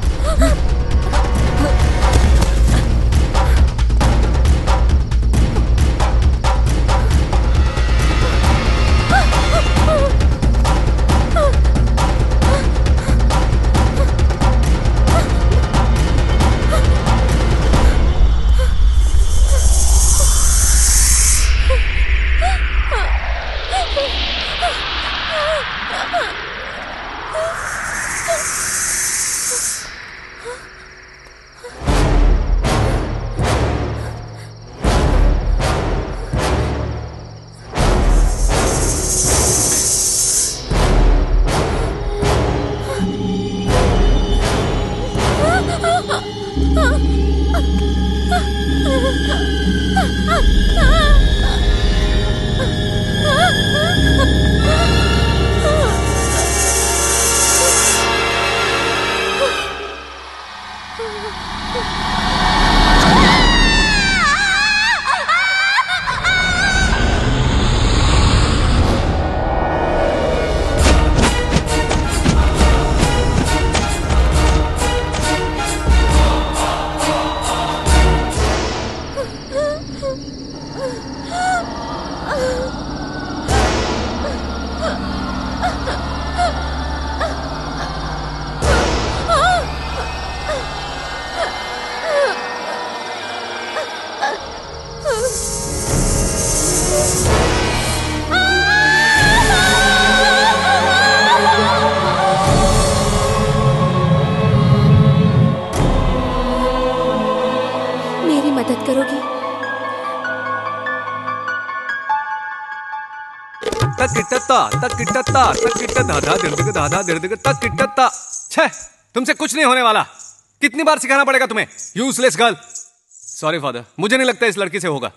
तकिटता तकिटता तकिट धाधा दिर्दिग धाधा दिर्दिग तकिटता। छह, तुमसे कुछ नहीं होने वाला। कितनी बार सिखाना पड़ेगा तुम्हें? Useless girl. सॉरी फादर, मुझे नहीं लगता इस लड़की से होगा।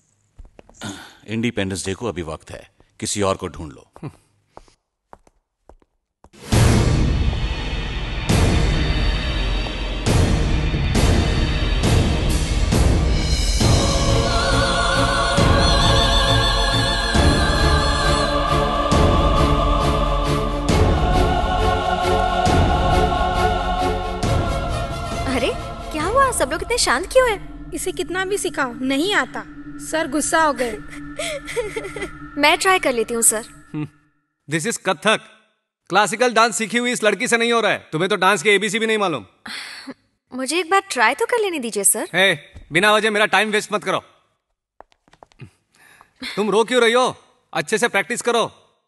इंडिपेंडेंस डे को अभी वक्त है, किसी और को ढूंढ लो। सब लोग इतने शांत क्यों हैं? इसे कितना भी सिखाओ नहीं आता, सर गुस्सा हो गए। मैं ट्राई कर लेती हूँ sir. This is Kathak. Classical dance सीखी हुई इस लड़की से नहीं हो रहा है। तुम्हें तो डांस के एबीसी भी नहीं मालूम। मुझे एक बार ट्राई तो कर लेने दीजिए सर। hey, बिना वजह मेरा टाइम वेस्ट मत करो। तुम रो क्यों रही हो? अच्छे से प्रैक्टिस करो।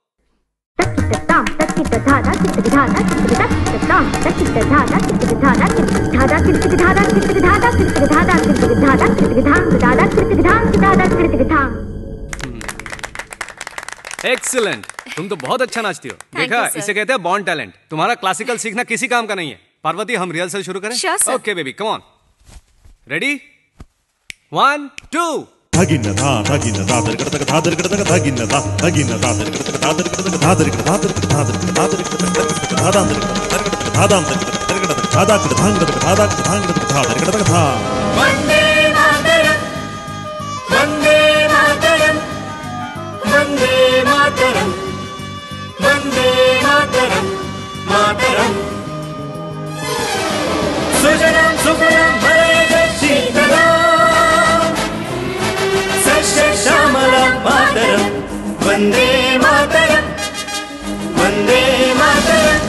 एक्सीलेंट, तुम तो बहुत अच्छा नाचती हो। देखा, इसे कहते हैं बॉर्न टैलेंट। तुम्हारा क्लासिकल सीखना किसी काम का नहीं है। पार्वती, हम रिहर्सल शुरू करें? Sure, sir. Okay baby, come on. Ready? One two धागिन धा धागिन धा दरगड़ तक धा दरगड़ तक धागिन धा धागिन धा दरगड़ तक धा दरगड़ तक धा दरगड़ धा दरगड़ धा दरगड़ धा दरगड़ तक धा दाम दरगड़ तक धा दाम दरगड़ तक धा दा तक धांग तक धा दा तक धांग तक धा दरगड़ तक धा। वंदे मातरम वंदे मातरम वंदे मातरम वंदे मातरम मातरम सुजलां सुफलां मलयजशीतलां सस्यश्यामलां मातरम वंदे मातरम वंदे मातरम।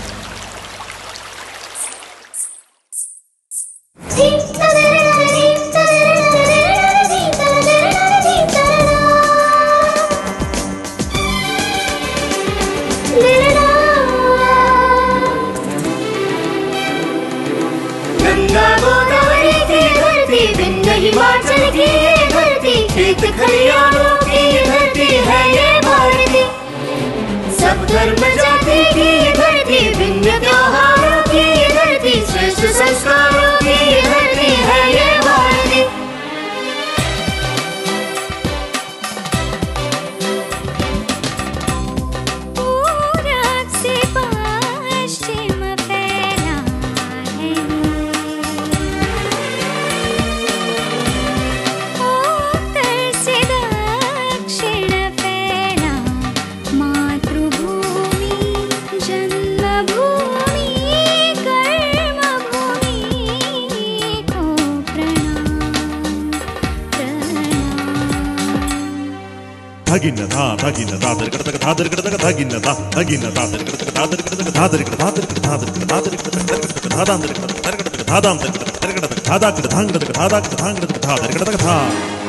गंगा गोदावरी की धरती विंध्य हिमाचल की ये धरती खेत खलियानों की ये धरती है ये भारती सब धर्म जाति की ये धरती विंध्य त्योहारों की ये धरती श्रेष्ठ संस्कारों की ये धरती है ये भारती। पूरब से पश्चिम फैला है उत्तर से दक्षिण फैला मातृभूमि जन्मभूमि कर्मभूमि को प्रणाम धागिन धा धागिन धा दरगड़ तक धा दरगड़ तक धागिन धा धागिन धा दरगड़ तक धा दरगड़ तक धा दरगड़ धा दरगड़ धा दरगड़ धा दरगड़ तक धा दाम दरगड़ तक धा दाम दरगड़ तक धा दा तक धांग तक धा दा तक धांग तक धा दरगड़ तक धा।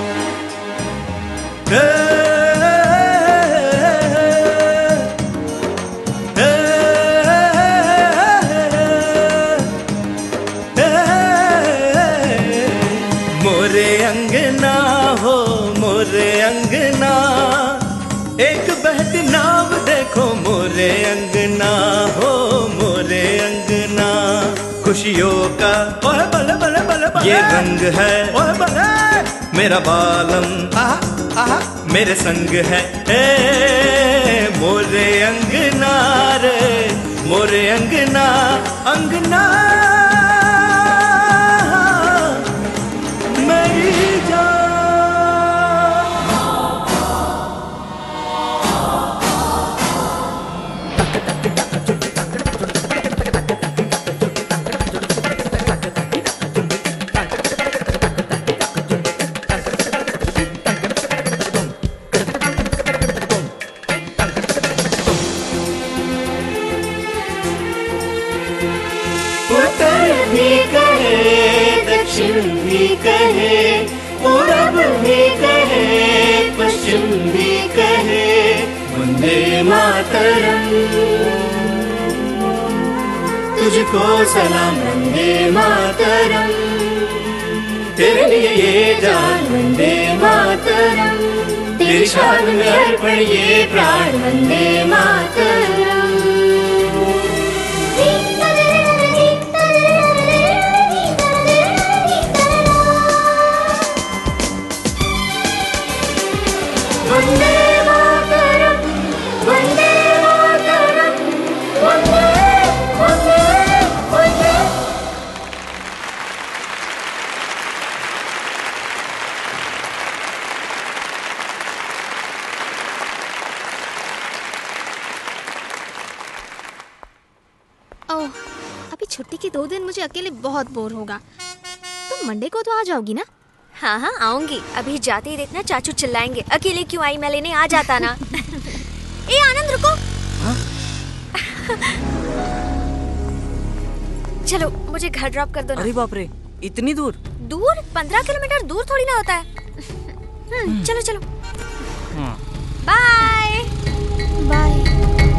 मोरे अंगना हो मोरे अंगना एक बहती नाव देखो मोरे अंगना हो मोरे अंगना खुशियों का ओए बले बले बले बले ये रंग है ओए बले मेरा बालम आहा आहा मेरे संग है ए मोरे अंगना रे मोरे अंगना अंगना मेरी जान। उत्तर भी कहे दक्षिण भी कहे पूरब भी कहे पश्चिम भी कहे वंदे मातरम तुझको सलाम वंदे मातरम तेरे लिए ये जान वंदे मातरम तेरी शान में अर्पण ये प्राण वंदे मातरम। वंदे मातरम वंदे मातरम वंदे वंदे वंदे। ओह, अभी छुट्टी के दो दिन मुझे अकेले बहुत बोर होगा। तुम मंडे को तो आ जाओगी ना? हाँ हाँ आऊंगी। अभी जाते ही देखना चाचू चिल्लाएंगे अकेले क्यों आई, मैं लेने आ जाता ना। ए आनंद रुको। चलो मुझे घर ड्रॉप कर दो ना। अरे बाप रे, इतनी दूर? दूर? पंद्रह किलोमीटर दूर थोड़ी ना होता है। हम्म, चलो चलो। Bye bye.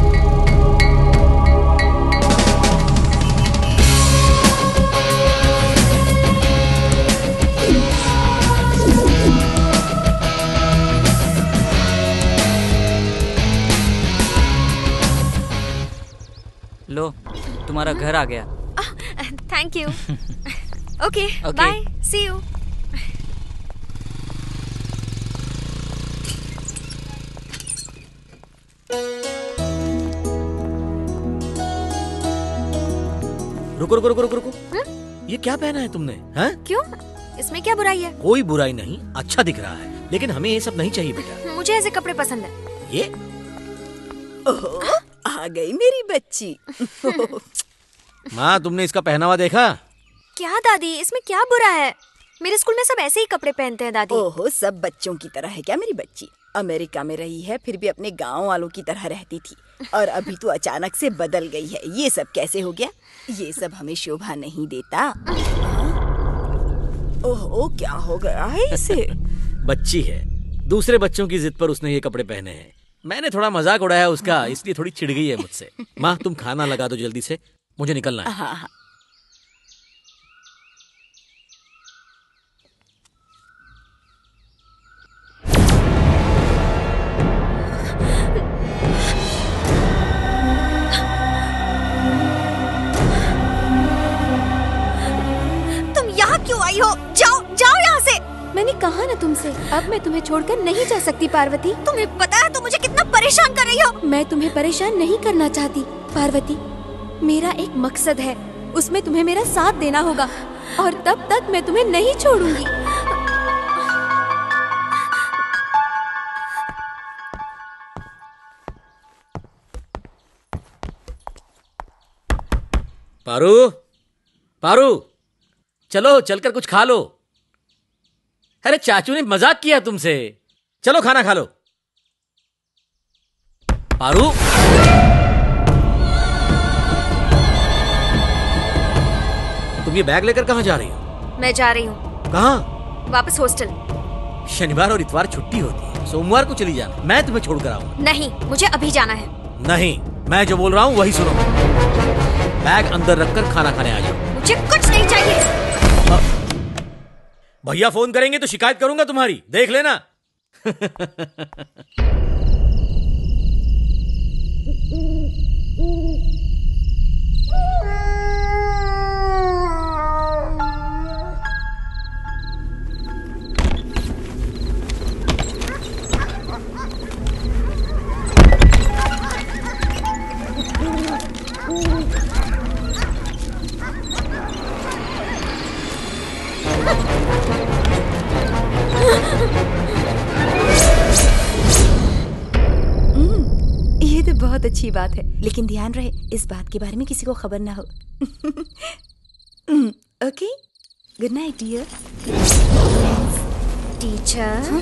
लो, तुम्हारा घर आ गया। Thank you. Okay bye, see you. रुको रुको रुको रुको रुको ये क्या पहना है तुमने? हैं? क्यों? इसमें क्या बुराई है? कोई बुराई नहीं, अच्छा दिख रहा है, लेकिन हमें ये सब नहीं चाहिए बेटा। मुझे ऐसे कपड़े पसंद है। ये ओह, आ गई मेरी बच्ची। माँ, तुमने इसका पहनावा देखा? क्या दादी, इसमें क्या बुरा है? मेरे स्कूल में सब ऐसे ही कपड़े पहनते हैं दादी। ओहो, सब बच्चों की तरह है क्या मेरी बच्ची? अमेरिका में रही है, फिर भी अपने गांव वालों की तरह रहती थी, और अभी तो अचानक से बदल गई है। ये सब कैसे हो गया? ये सब हमें शोभा नहीं देता। ओहो, क्या हो गया है इसे? बच्ची है, दूसरे बच्चों की जिद पर उसने ये कपड़े पहने हैं। मैंने थोड़ा मजाक उड़ाया उसका, इसलिए थोड़ी चिढ़ गई है मुझसे। माँ, तुम खाना लगा दो जल्दी से, मुझे निकलना है। हाँ हाँ। क्यों आई हो? जाओ जाओ यहाँ से। मैंने कहा ना तुमसे, अब मैं तुम्हें छोड़कर नहीं जा सकती पार्वती। तुम्हें पता है तुम मुझे कितना परेशान कर रही हो? मैं तुम्हें परेशान नहीं करना चाहती पार्वती। मेरा एक मकसद है, उसमें तुम्हें मेरा साथ देना होगा, और तब तक मैं तुम्हें नहीं छोड़ूंगी। पारू, पारू, चलो चलकर कुछ खा लो। अरे चाचू ने मजाक किया तुमसे, चलो खाना खा लो। पारू, तुम ये बैग लेकर कहाँ जा रही हो? मैं जा रही हूँ। कहाँ? वापस हॉस्टल। शनिवार और इतवार छुट्टी होती है, सोमवार को चली जाना। मैं तुम्हें छोड़कर आऊंगा। नहीं, मुझे अभी जाना है। नहीं, मैं जो बोल रहा हूँ वही सुनो। बैग अंदर रखकर खाना खाने आ जाओ। मुझे कुछ नहीं चाहिए। भैया फोन करेंगे तो शिकायत करूंगा तुम्हारी, देख लेना। ये तो बहुत अच्छी बात है, लेकिन ध्यान रहे इस बात के बारे में किसी को खबर ना हो। Okay, good night dear. Teacher,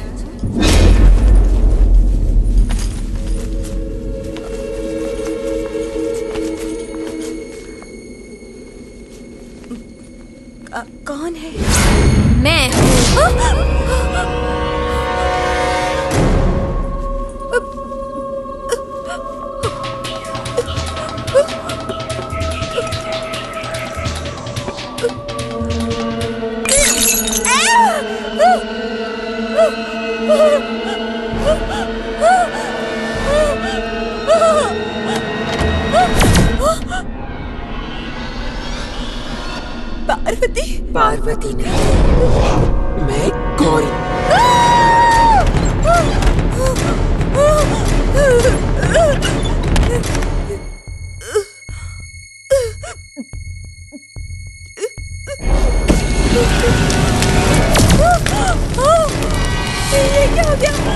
कौन है? मैं पार्वती। पार्वती नहीं, मैं गौरी। ये क्या हो गया?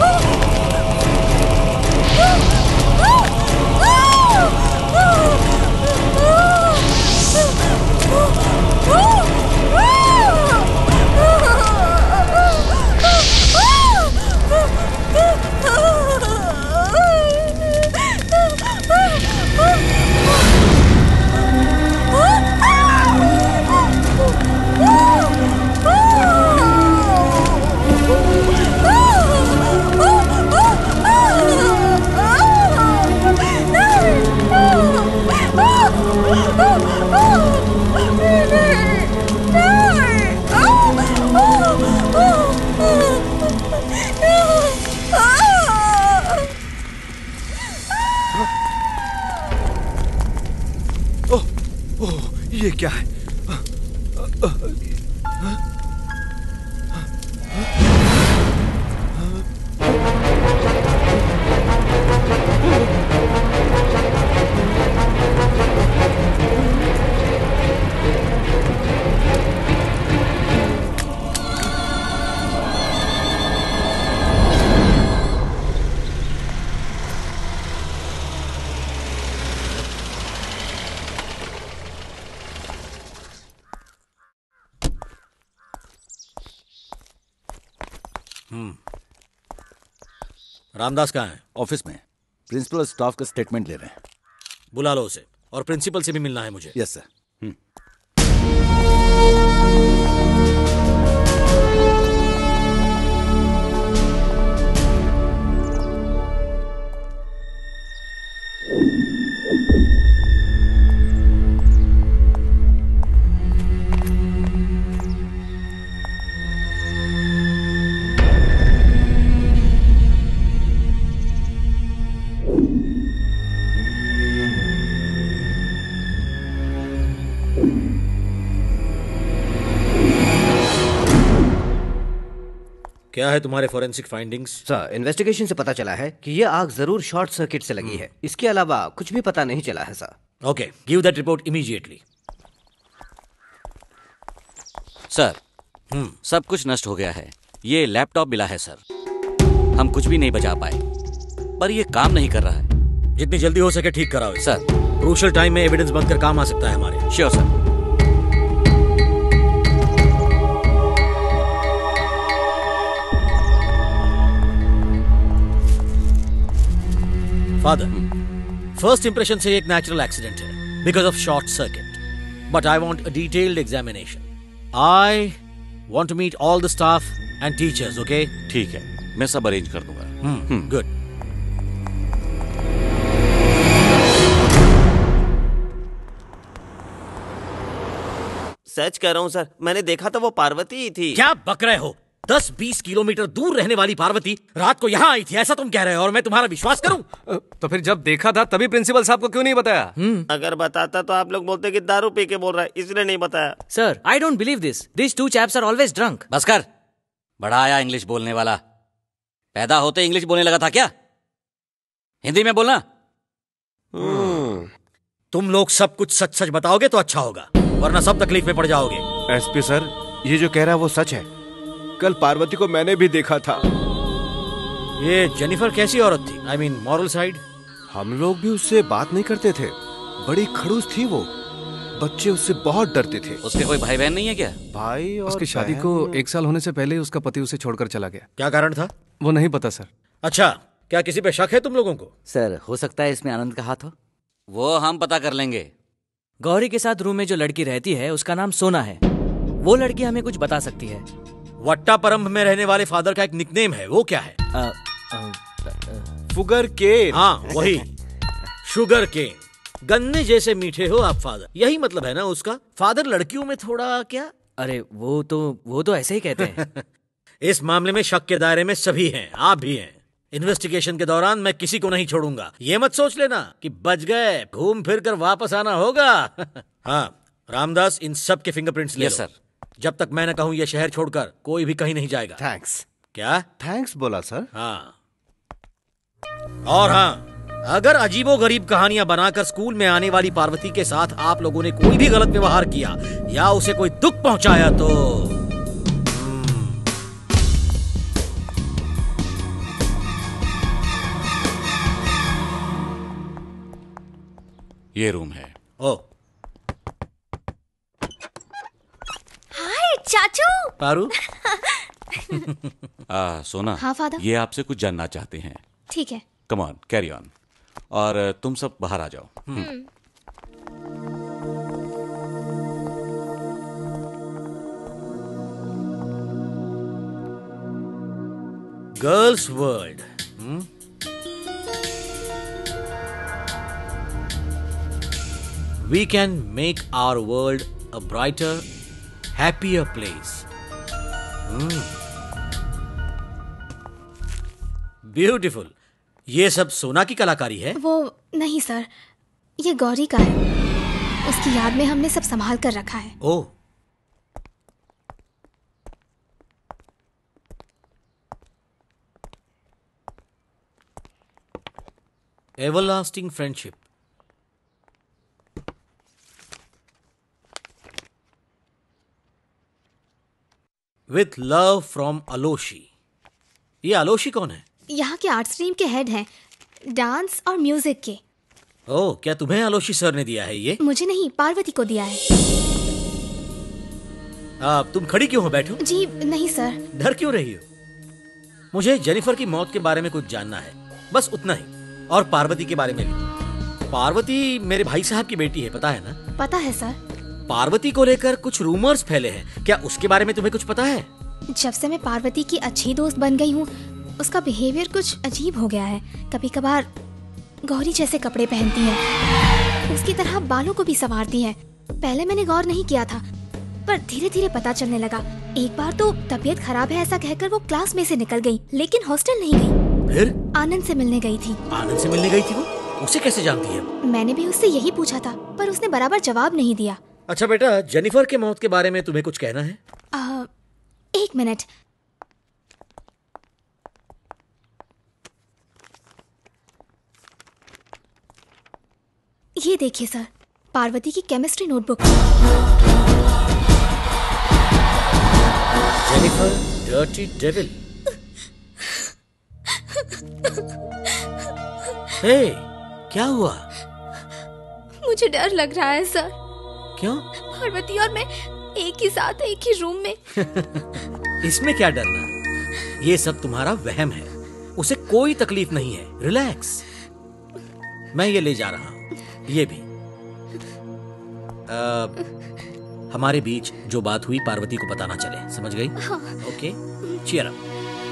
ये क्या है? रामदास कहाँ है? ऑफिस में प्रिंसिपल स्टाफ का स्टेटमेंट ले रहे हैं। बुला लो उसे, और प्रिंसिपल से भी मिलना है मुझे। Yes sir. क्या है तुम्हारे फोरेंसिक फाइंडिंग्स? सर, इन्वेस्टिगेशन से पता चला है कि यह आग जरूर शॉर्ट सर्किट से लगी है। इसके अलावा कुछ भी पता नहीं चला है sir. Okay, give that report immediately. Sir, सब कुछ नष्ट हो गया है। ये लैपटॉप मिला है सर, हम कुछ भी नहीं बचा पाए, पर ये काम नहीं कर रहा है। जितनी जल्दी हो सके ठीक कराओ सर। क्रूशियल टाइम में एविडेंस बनकर काम आ सकता है हमारे। Sure sir. Father, first impression से एक नेचुरल एक्सीडेंट है because of short circuit, but I want a detailed examination. I want to meet all the staff and teachers. Okay? ठीक है, मैं सब अरेंज कर दूंगा। गुड। सच कह रहा हूँ सर, मैंने देखा था वो पार्वती ही थी। क्या बक रहे हो? दस बीस किलोमीटर दूर रहने वाली पार्वती रात को यहाँ आई थी, ऐसा तुम कह रहे हो, और मैं तुम्हारा विश्वास करूं? तो फिर जब देखा था तभी प्रिंसिपल साहब को क्यों नहीं बताया? अगर बताता तो आप लोग बोलते कि दारू पी के बोल रहा है, इसलिए नहीं बताया। Sir, I don't believe this. This two chaps are always drunk. बस कर, बड़ा आया इंग्लिश बोलने वाला। पैदा होते इंग्लिश बोलने लगा था क्या? हिंदी में बोलना। तुम लोग सब कुछ सच सच बताओगे तो अच्छा होगा, वरना सब तकलीफ में पड़ जाओगे। एसपी सर, ये जो कह रहा है वो सच है। कल पार्वती को मैंने भी देखा था। ये जेनिफर कैसी औरत थी? I mean moral side. हम लोग भी उससे बात नहीं करते थे, बड़ी खड़ूस थी वो। बच्चे उससे बहुत डरते थे। उसके कोई भाई बहन नहीं है क्या? भाई और उसकी शादी को एक साल होने से पहले ही उसका पति उसे छोड़कर चला गया। क्या कारण था? वो नहीं पता सर। अच्छा, क्या किसी पे शक है तुम लोगों को? सर, हो सकता है इसमें आनंद का हाथ हो। वो हम पता कर लेंगे। गौरी के साथ रूम में जो लड़की रहती है उसका नाम सोना है। वो लड़की हमें कुछ बता सकती है। वट्टापरम में रहने वाले फादर का एक निकनेम है, वो क्या है? आ, आ, आ, फुगर केन। हाँ, वही शुगर केन। गन्ने जैसे मीठे हो आप फादर, यही मतलब है ना उसका। फादर लड़कियों में थोड़ा क्या? अरे वो तो वो तो ऐसे ही कहते हैं। इस मामले में शक के दायरे में सभी हैं, आप भी हैं। इन्वेस्टिगेशन के दौरान मैं किसी को नहीं छोड़ूंगा। ये मत सोच लेना कि बच गए, घूम फिर कर वापस आना होगा। हाँ रामदास, इन सब के फिंगरप्रिंट्स ले लो। सर। जब तक मैं न कहूं ये शहर छोड़कर कोई भी कहीं नहीं जाएगा। थैंक्स। क्या थैंक्स बोला सर? हाँ। और हाँ, अगर अजीबो गरीब कहानियां बनाकर स्कूल में आने वाली पार्वती के साथ आप लोगों ने कोई भी गलत व्यवहार किया या उसे कोई दुख पहुंचाया तो ये रूम है। ओ हाय चाचू। पारू। आ, सोना। हाँ फादर। ये आपसे कुछ जानना चाहते हैं। ठीक है। Come on, carry on. और तुम सब बाहर आ जाओ। Girls world. We can make our world a brighter, happier place. Hmm. Beautiful. ये सब सोना की कलाकारी है? वो नहीं सर, ये गौरी का है। उसकी याद में हमने सब संभाल कर रखा है। ओह। Everlasting friendship. With love from Aloshi. ये आलोशी कौन है? यहाँ के आर्ट स्ट्रीम के हेड हैं, डांस और म्यूजिक के। ओह, क्या तुम्हें आलोशी सर ने दिया है ये? मुझे नहीं, पार्वती को दिया है। आप तुम खड़ी क्यों हो? बैठो। जी नहीं सर। डर क्यों रही हो? मुझे जेनिफर की मौत के बारे में कुछ जानना है, बस उतना ही, और पार्वती के बारे में भी। पार्वती मेरे भाई साहब की बेटी है, पता है ना? पता है सर। पार्वती को लेकर कुछ रूमर्स फैले हैं, क्या उसके बारे में तुम्हें कुछ पता है? जब से मैं पार्वती की अच्छी दोस्त बन गई हूँ, उसका बिहेवियर कुछ अजीब हो गया है। कभी कभार गौरी जैसे कपड़े पहनती है, उसकी तरह बालों को भी संवारती है। पहले मैंने गौर नहीं किया था, पर धीरे धीरे पता चलने लगा। एक बार तो तबीयत खराब है ऐसा कहकर वो क्लास में से निकल गई, लेकिन हॉस्टल नहीं गई। फिर? आनंद से मिलने गई थी। आनंद से मिलने गई थी वो? उसे कैसे जानती है? मैंने भी उससे यही पूछा था, पर उसने बराबर जवाब नहीं दिया। अच्छा बेटा, जेनिफर के मौत के बारे में तुम्हें कुछ कहना है? आ, एक मिनट। ये देखिए सर, पार्वती की chemistry notebook. Jennifer dirty devil. Hey, क्या हुआ? मुझे डर लग रहा है सर। क्यों? पार्वती और मैं एक ही साथ एक ही रूम में। इसमें क्या डरना? ये सब तुम्हारा वहम है, उसे कोई तकलीफ नहीं है, रिलैक्स। मैं ये ले जा रहा हूँ, ये भी। आ, हमारे बीच जो बात हुई पार्वती को पता ना चले, समझ गई? हाँ। Okay, cheer up.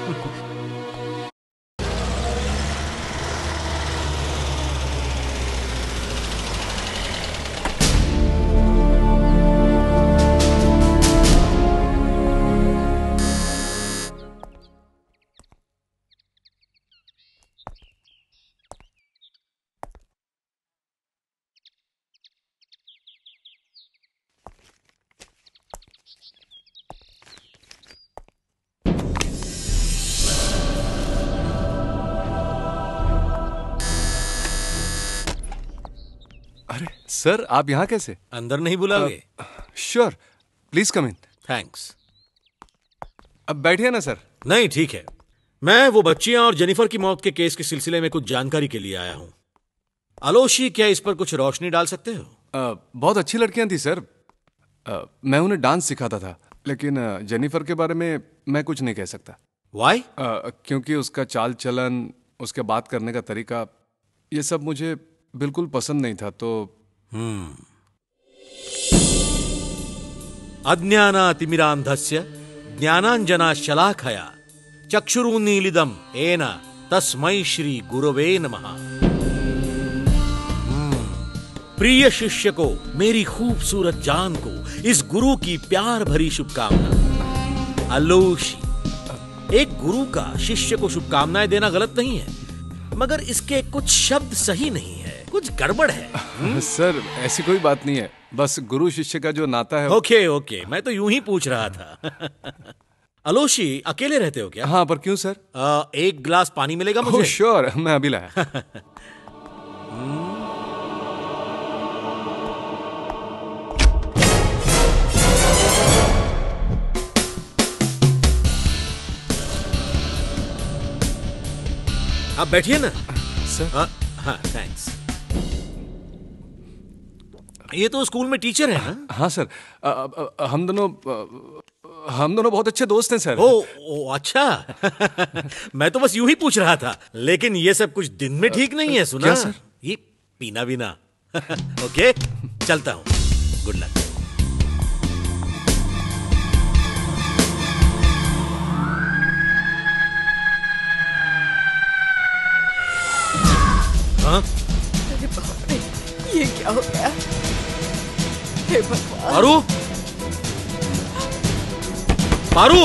सर आप यहाँ कैसे? अंदर नहीं बुलाओगे? Sure, please come in. Thanks. अब बैठिए ना सर। नहीं, ठीक है। मैं वो बच्चियां और जेनिफर की मौत के केस के सिलसिले में कुछ जानकारी के लिए आया हूं। आलोशी, क्या इस पर कुछ रोशनी डाल सकते हो? आ, बहुत अच्छी लड़कियां थी सर। आ, मैं उन्हें डांस सिखाता था, लेकिन जेनिफर के बारे में मैं कुछ नहीं कह सकता। वाई? क्योंकि उसका चाल चलन, उसके बात करने का तरीका, ये सब मुझे बिल्कुल पसंद नहीं था। तो हम्म अज्ञानातिमिरान्धस्य ज्ञानांजना शलाखया चक्षुरुन्मीलितम् येन तस्मै श्री गुरवे नमः। प्रिय शिष्य को, मेरी खूबसूरत जान को, इस गुरु की प्यार भरी शुभकामना। आलोशी, एक गुरु का शिष्य को शुभकामनाएं देना गलत नहीं है, मगर इसके कुछ शब्द सही नहीं है, कुछ गड़बड़ है। सर ऐसी कोई बात नहीं है, बस गुरु शिष्य का जो नाता है। ओके ओके, मैं तो यूं ही पूछ रहा था। आलोशी, अकेले रहते हो क्या? हाँ, पर क्यों सर? आ, एक गिलास पानी मिलेगा मुझे? ओह श्योर, मैं अभी लाया। आप बैठिए ना सर। हाँ हाँ, थैंक्स। ये तो स्कूल में टीचर है ना? हाँ सर, आ, आ, हम दोनों हम दोनों बहुत अच्छे दोस्त हैं सर। ओ, ओ अच्छा। मैं तो बस यूं ही पूछ रहा था, लेकिन ये सब कुछ दिन में ठीक नहीं है, सुना? क्या सर? ये पीना बिना। ओके, चलता हूं। Good luck. हाँ? अरे बाप रे, ये क्या हो गया? हे भगवान। पारू, पारू,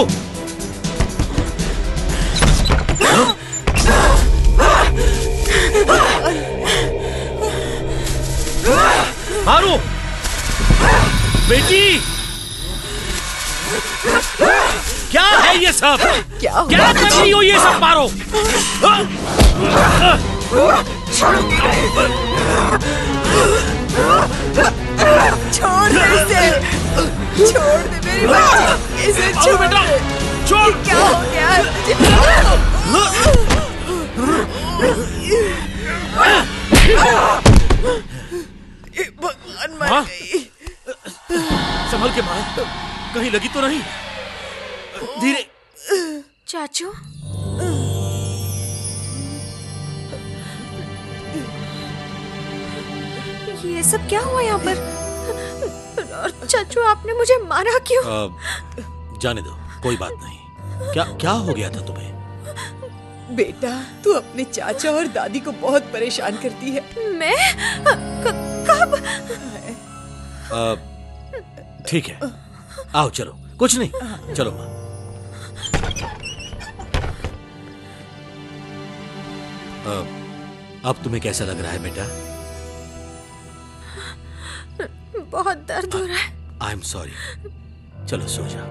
पारू, बेटी, क्या है ये सब? क्या क्या कर रही हो ये सब? पारो, छोड़ दे इसे, छोड़ दे मेरी बच्ची, इसे छोड़ बेटा, दे। छोड़। क्या हो गया? ये भगवान मर गई। संभल के मार, कहीं लगी तो नहीं? धीरे। चाचू, ये सब क्या हुआ यहाँ पर? और चाचू आपने मुझे मारा क्यों? आ, जाने दो, कोई बात नहीं। क्या क्या हो गया था तुम्हें? बेटा, तू अपने चाचा और दादी को बहुत परेशान करती है। मैं? कब? ठीक है, आओ चलो। कुछ नहीं, चलो माँ। अब तुम्हें कैसा लग रहा है बेटा? बहुत दर्द हो रहा है। I am sorry. चलो सो जाओ।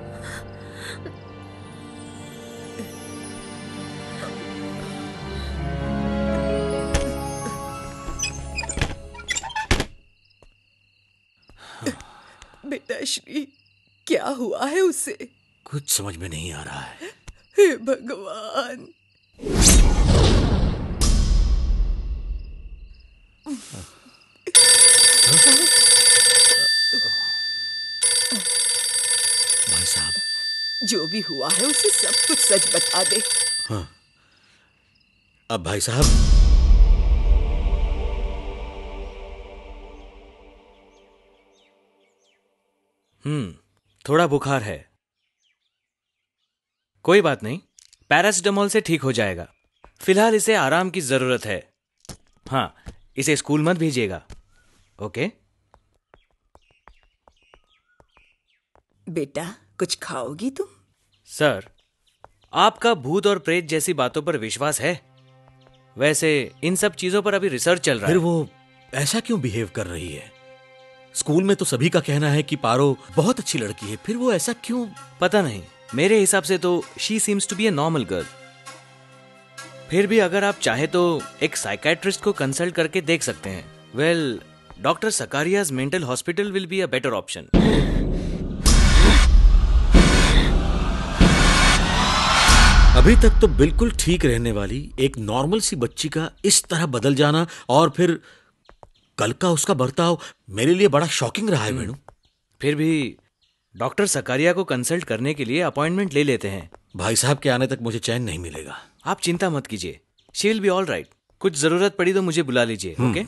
बेटा श्री, क्या हुआ है उसे? कुछ समझ में नहीं आ रहा है। हे भगवान। भाई साहब, जो भी हुआ है उसे सब कुछ सच बता दे। हाँ। अब भाई साहब, हम्म थोड़ा बुखार है। कोई बात नहीं, पैरासिटामोल से ठीक हो जाएगा। फिलहाल इसे आराम की जरूरत है। हाँ, इसे स्कूल मत भेजिएगा, ओके? बेटा, कुछ खाओगी तुम? सर, आपका भूत और प्रेत जैसी बातों पर विश्वास है? वैसे इन सब चीजों पर अभी रिसर्च चल रहा है। फिर वो ऐसा क्यों बिहेव कर रही है? स्कूल में तो सभी का कहना है कि पारो बहुत अच्छी लड़की है, फिर वो ऐसा क्यों? पता नहीं, मेरे हिसाब से तो she seems to be a normal girl. फिर भी अगर आप चाहे तो एक साइकेट्रिस्ट को कंसल्ट करके देख सकते हैं। Well, doctor Zacharias mental hospital will be a better option. अभी तक तो बिल्कुल ठीक रहने वाली एक नॉर्मल सी बच्ची का इस तरह बदल जाना और फिर कल का उसका बर्ताव मेरे लिए बड़ा शॉकिंग रहा है वेणु। फिर भी डॉक्टर सकारिया को कंसल्ट करने के लिए अपॉइंटमेंट ले लेते हैं। भाई साहब के आने तक मुझे चैन नहीं मिलेगा। आप चिंता मत कीजिए, she will be all right. कुछ जरूरत पड़ी तो मुझे बुला लीजिए, ओके?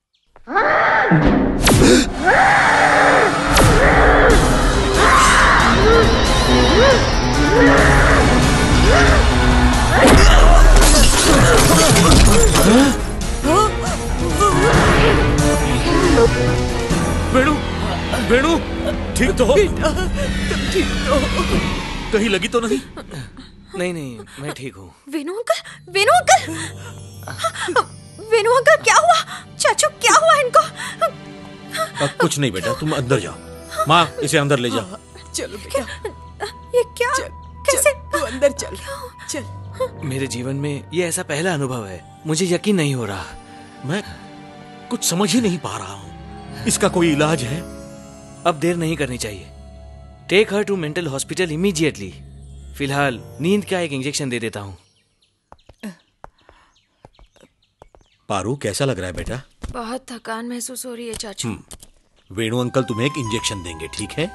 वेणु, वेणु, ठीक तो हो? बेटा, तुम ठीक तो हो? कहीं लगी तो नहीं? नहीं नहीं, मैं ठीक हूँ। Venu uncle, Venu uncle, Venu uncle, क्या हुआ? चाचू, क्या हुआ इनको? अब कुछ नहीं बेटा, तुम अंदर जाओ। माँ, इसे अंदर ले जाओ। चलो बेटा। ये क्या? चल, कैसे? चल, तू अंदर चल, चल। मेरे जीवन में ये ऐसा पहला अनुभव है, मुझे यकीन नहीं हो रहा। मैं कुछ समझ ही नहीं पा रहा हूँ। इसका कोई इलाज है? अब देर नहीं करनी चाहिए। Take her to mental hospital immediately. फिलहाल नींद का एक इंजेक्शन दे देता हूँ। पारू, कैसा लग रहा है बेटा? बहुत थकान महसूस हो रही है चाचू। वेणु अंकल तुम्हें एक इंजेक्शन देंगे, ठीक है?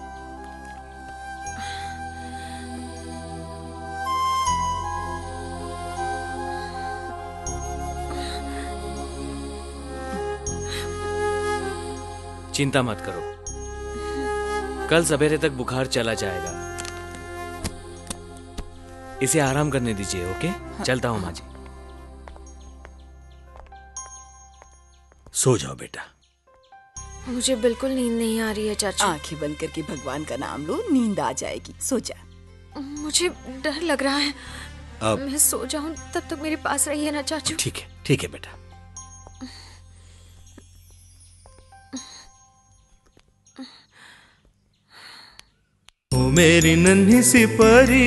चिंता मत करो, कल सवेरे तक बुखार चला जाएगा। इसे आराम करने दीजिए, ओके? हाँ, चलता हूं माँ जी। सो जाओ बेटा। मुझे बिल्कुल नींद नहीं आ रही है चाचू। आंखें बंद करके भगवान का नाम लो, नींद आ जाएगी। सो जा। मुझे डर लग रहा है। अब मैं सो जाऊं तब तक मेरे पास रहिए ना चाचू। ठीक है, ठीक है बेटा। ओ मेरी नन्ही सी परी,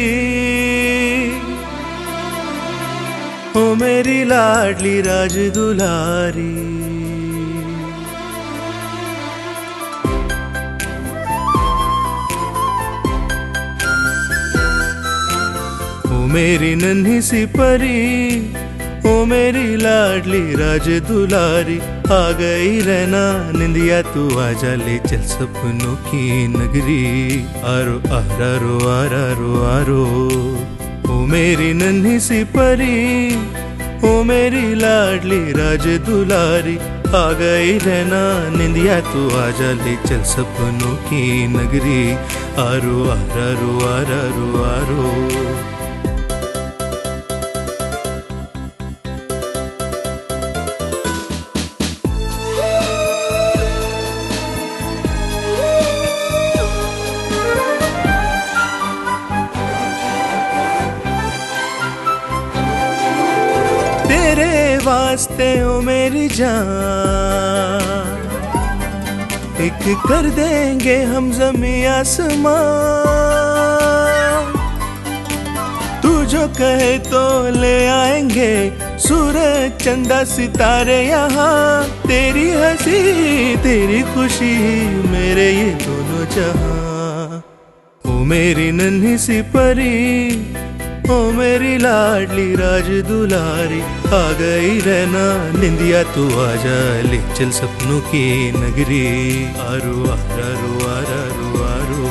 ओ मेरी लाडली राज दुलारी, ओ मेरी नन्ही सी परी, ओ मेरी लाडली राज दुलारी, आ गई रहना निंदिया तू आजा, ले चल सपनों की नगरी, आरो आरारो आरारो आरो। ओ मेरी नन्ही सी परी, ओ मेरी लाडली राज दुलारी, आ गई रहना निंदिया तू आजा ले चल सपनों की नगरी आरो आरो आरो आरो वास्ते हो मेरी जान एक कर देंगे हम ज़मीं आसमां तू जो कहे तो ले आएंगे सूरज चंदा सितारे यहाँ तेरी हंसी तेरी खुशी मेरे ये दोनों जहां ओ मेरी नन्ही सी परी ओ मेरी लाडली राज दुलारी आ गई रहना निंदिया तू आजा ले चल सपनों की नगरी आरो आरो आरो आरो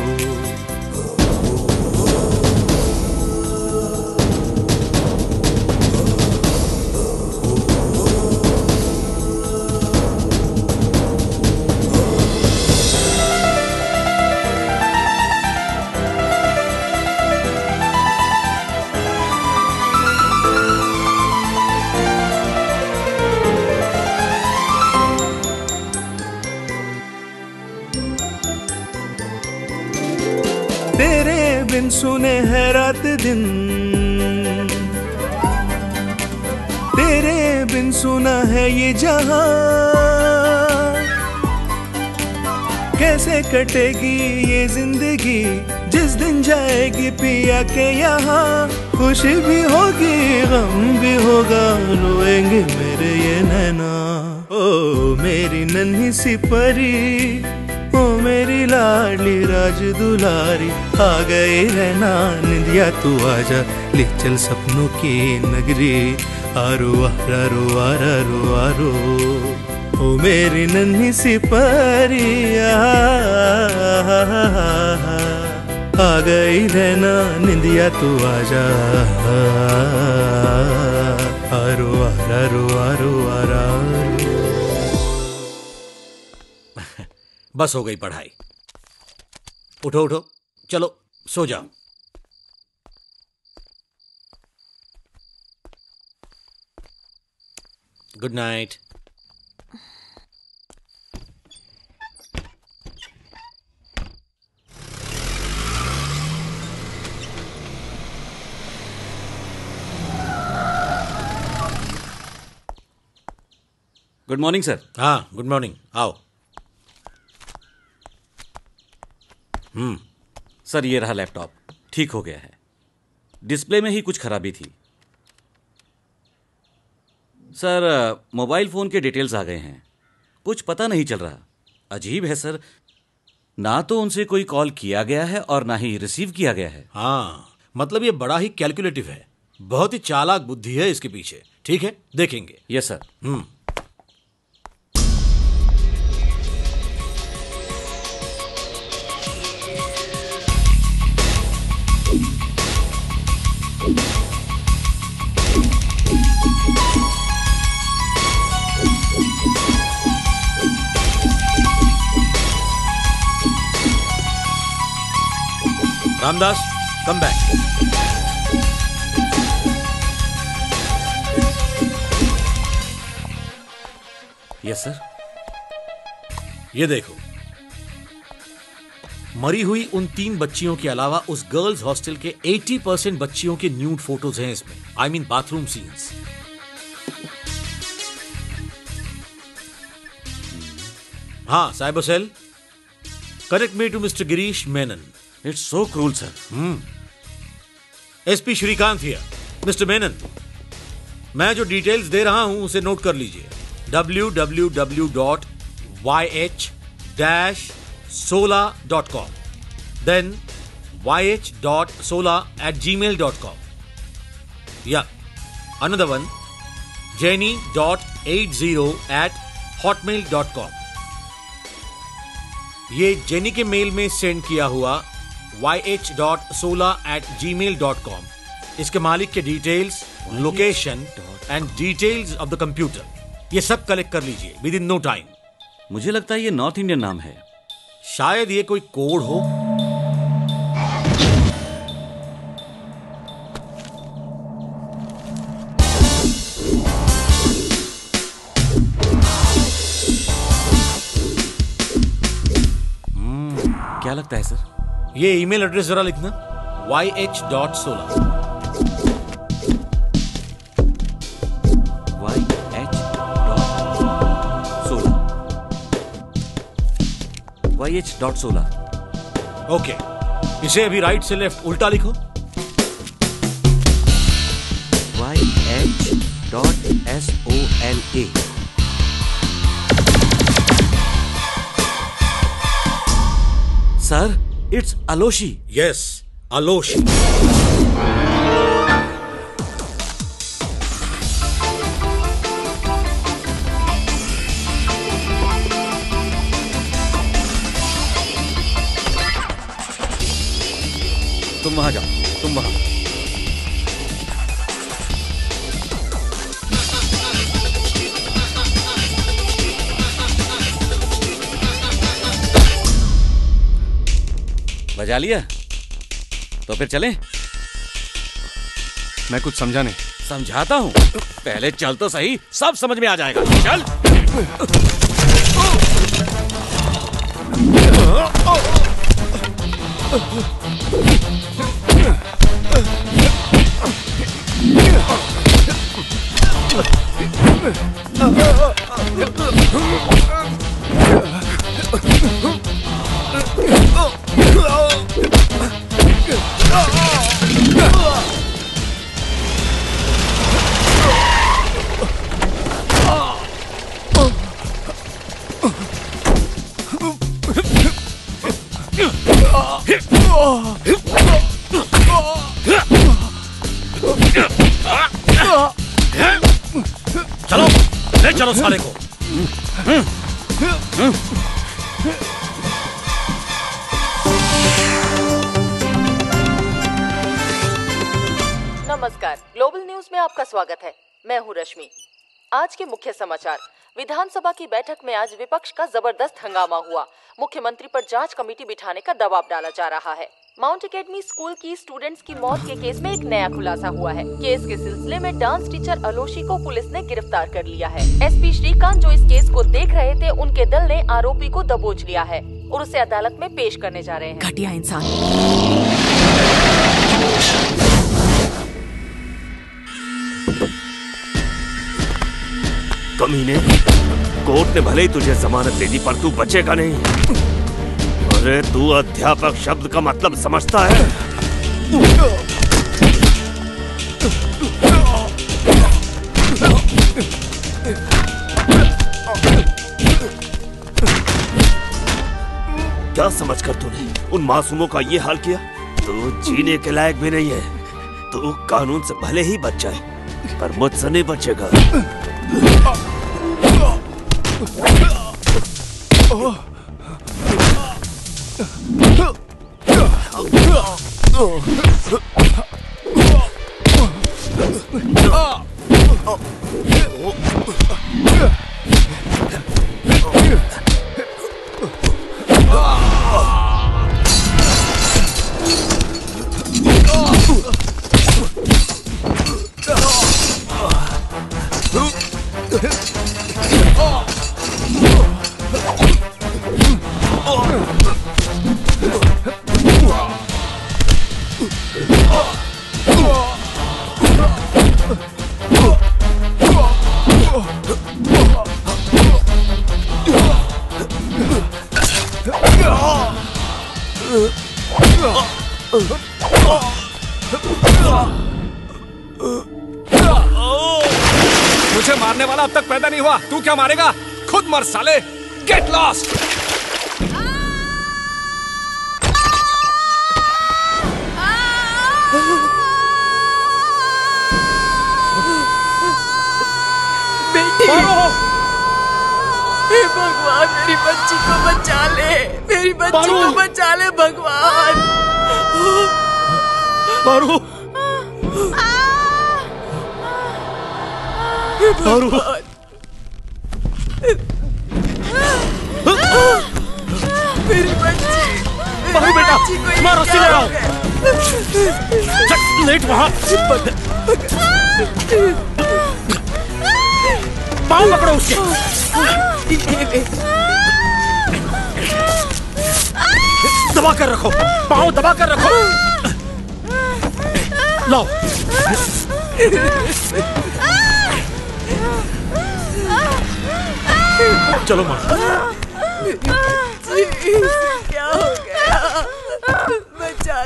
बिन सुने है रात दिन तेरे बिन सुना है ये जहां कैसे कटेगी ये जिंदगी जिस दिन जाएगी पिया के यहाँ खुशी भी होगी गम भी होगा रोएंगे मेरे ये नैना ओ मेरी नन्ही सी परी ओ मेरी लाडली राज दुलारी आ गई रहना निंदिया तू आजा ले चल सपनों की नगरी आरो आरो आरो आरो ओ मेरी नन्ही सी परी आ गई रहना निंदिया तू आजा आरो आरो आरो आरो बस हो गई पढ़ाई उठो उठो चलो सो जाओ good night good morning sir. हाँ गुड मॉर्निंग आओ। हम्म सर ये रहा लैपटॉप ठीक हो गया है डिस्प्ले में ही कुछ खराबी थी सर मोबाइल फोन के डिटेल्स आ गए हैं कुछ पता नहीं चल रहा अजीब है सर ना तो उनसे कोई कॉल किया गया है और ना ही रिसीव किया गया है। हाँ मतलब ये बड़ा ही कैलकुलेटिव है बहुत ही चालाक बुद्धि है इसके पीछे। ठीक है देखेंगे। Yes sir. Hmm Ramdas come back. Yes sir. ये देखो मरी हुई उन तीन बच्चियों के अलावा उस गर्ल्स हॉस्टल के अस्सी परसेंट बच्चियों के न्यूड फोटोज हैं इसमें। I mean bathroom scenes. हाँ cyber cell connect me to mister Girish Menon. It's so cruel sir. Hmm SP Srikanth here. Mister Menon मैं जो डिटेल्स दे रहा हूं उसे नोट कर लीजिए W W W dot Y H dash सोला dot com then Y H dot सोला at gmail dot com या another one Jenny dot at zero at hotmail dot com. ये जेनी के मेल में send किया हुआ Y H dot सोला at gmail dot com. इसके मालिक के details location and details of the computer ये सब कलेक्ट कर लीजिए विद इन नो टाइम। मुझे लगता है ये नॉर्थ इंडियन नाम है। शायद ये कोई कोड हो। क्या लगता है सर? ये ईमेल एड्रेस जरा लिखना, वाई एच डॉट सोलह। वाई एच डॉट सोलह वाई एच डॉट सोलह ओके, इसे अभी राइट से लेफ्ट उल्टा लिखो। Y H dot S O L A. Sir, it's Aloshi. Yes, Aloshi. तुम वहां जाओ, तुम वहां। बजा लिया? तो फिर चलें? मैं कुछ समझा नहीं। समझाता हूं, पहले चल तो सही, सब समझ में आ जाएगा। चल। चलो, ले चलो साले को। नमस्कार, ग्लोबल न्यूज में आपका स्वागत है। मैं हूं रश्मि। आज के मुख्य समाचार। विधानसभा की बैठक में आज विपक्ष का जबरदस्त हंगामा हुआ। मुख्यमंत्री पर जांच कमेटी बिठाने का दबाव डाला जा रहा है। माउंट एकेडमी स्कूल की स्टूडेंट्स की मौत के केस में एक नया खुलासा हुआ है। केस के सिलसिले में डांस टीचर अलोशी को पुलिस ने गिरफ्तार कर लिया है। एसपी श्रीकांत जो इस केस को देख रहे थे, उनके दल ने आरोपी को दबोच लिया है और उसे अदालत में पेश करने जा रहे हैं। घटिया इंसान। कमीने, कोर्ट ने भले ही तुझे जमानत दे दी, पर तू बचेगा नहीं। अरे तू अध्यापक शब्द का मतलब समझता है? क्या समझकर तूने उन मासूमों का ये हाल किया? तू जीने के लायक भी नहीं है। तू कानून से भले ही बच जाए, पर मुझसे नहीं बचेगा। मुझे मारने वाला अब तक पैदा नहीं हुआ, तू क्या मारेगा? खुद मर साले। Get lost. बेटी, हे भगवान, मेरी बच्ची को बचा ले, मेरी बच्ची को बचा ले भगवान। पारू, पारू, मेरी बच्ची, बाबू बेटा, मारो, रस्सी ले आओ। लेट वहाँ। पाँव पकड़ो उसके। दबा कर रखो, पाँव दबा कर रखो। लो। चलो माँ। क्या हो गया? बचा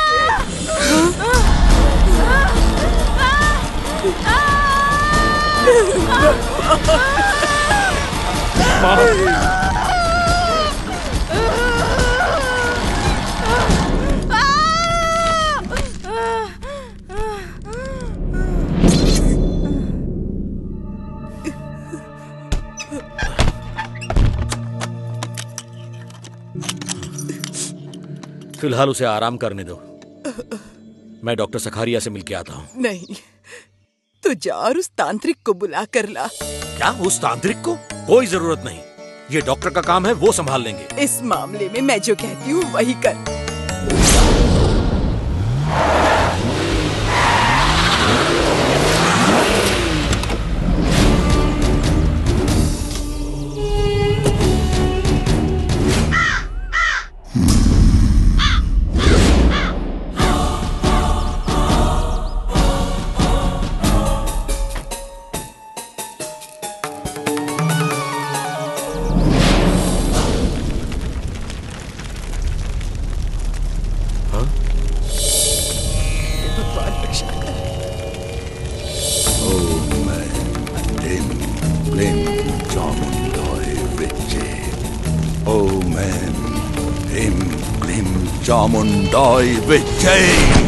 फिलहाल उसे आराम करने दो। मैं डॉक्टर सखारिया से मिलके आता हूँ। नहीं, तो जा और उस तांत्रिक को बुला कर ला। क्या उस तांत्रिक को? कोई जरूरत नहीं, ये डॉक्टर का काम है, वो संभाल लेंगे। इस मामले में मैं जो कहती हूँ वही कर। चामुंडाई विजय।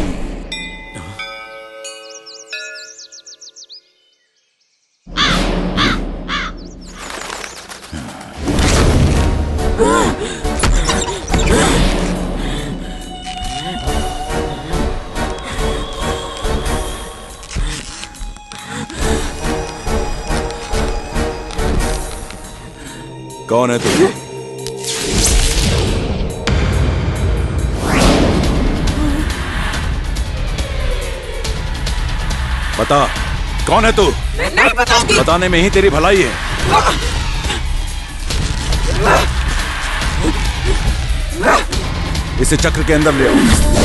कौन है तू? बता, कौन है तू? नहीं बताऊंगी। बताने में ही तेरी भलाई है। इसे चक्र के अंदर ले आओ।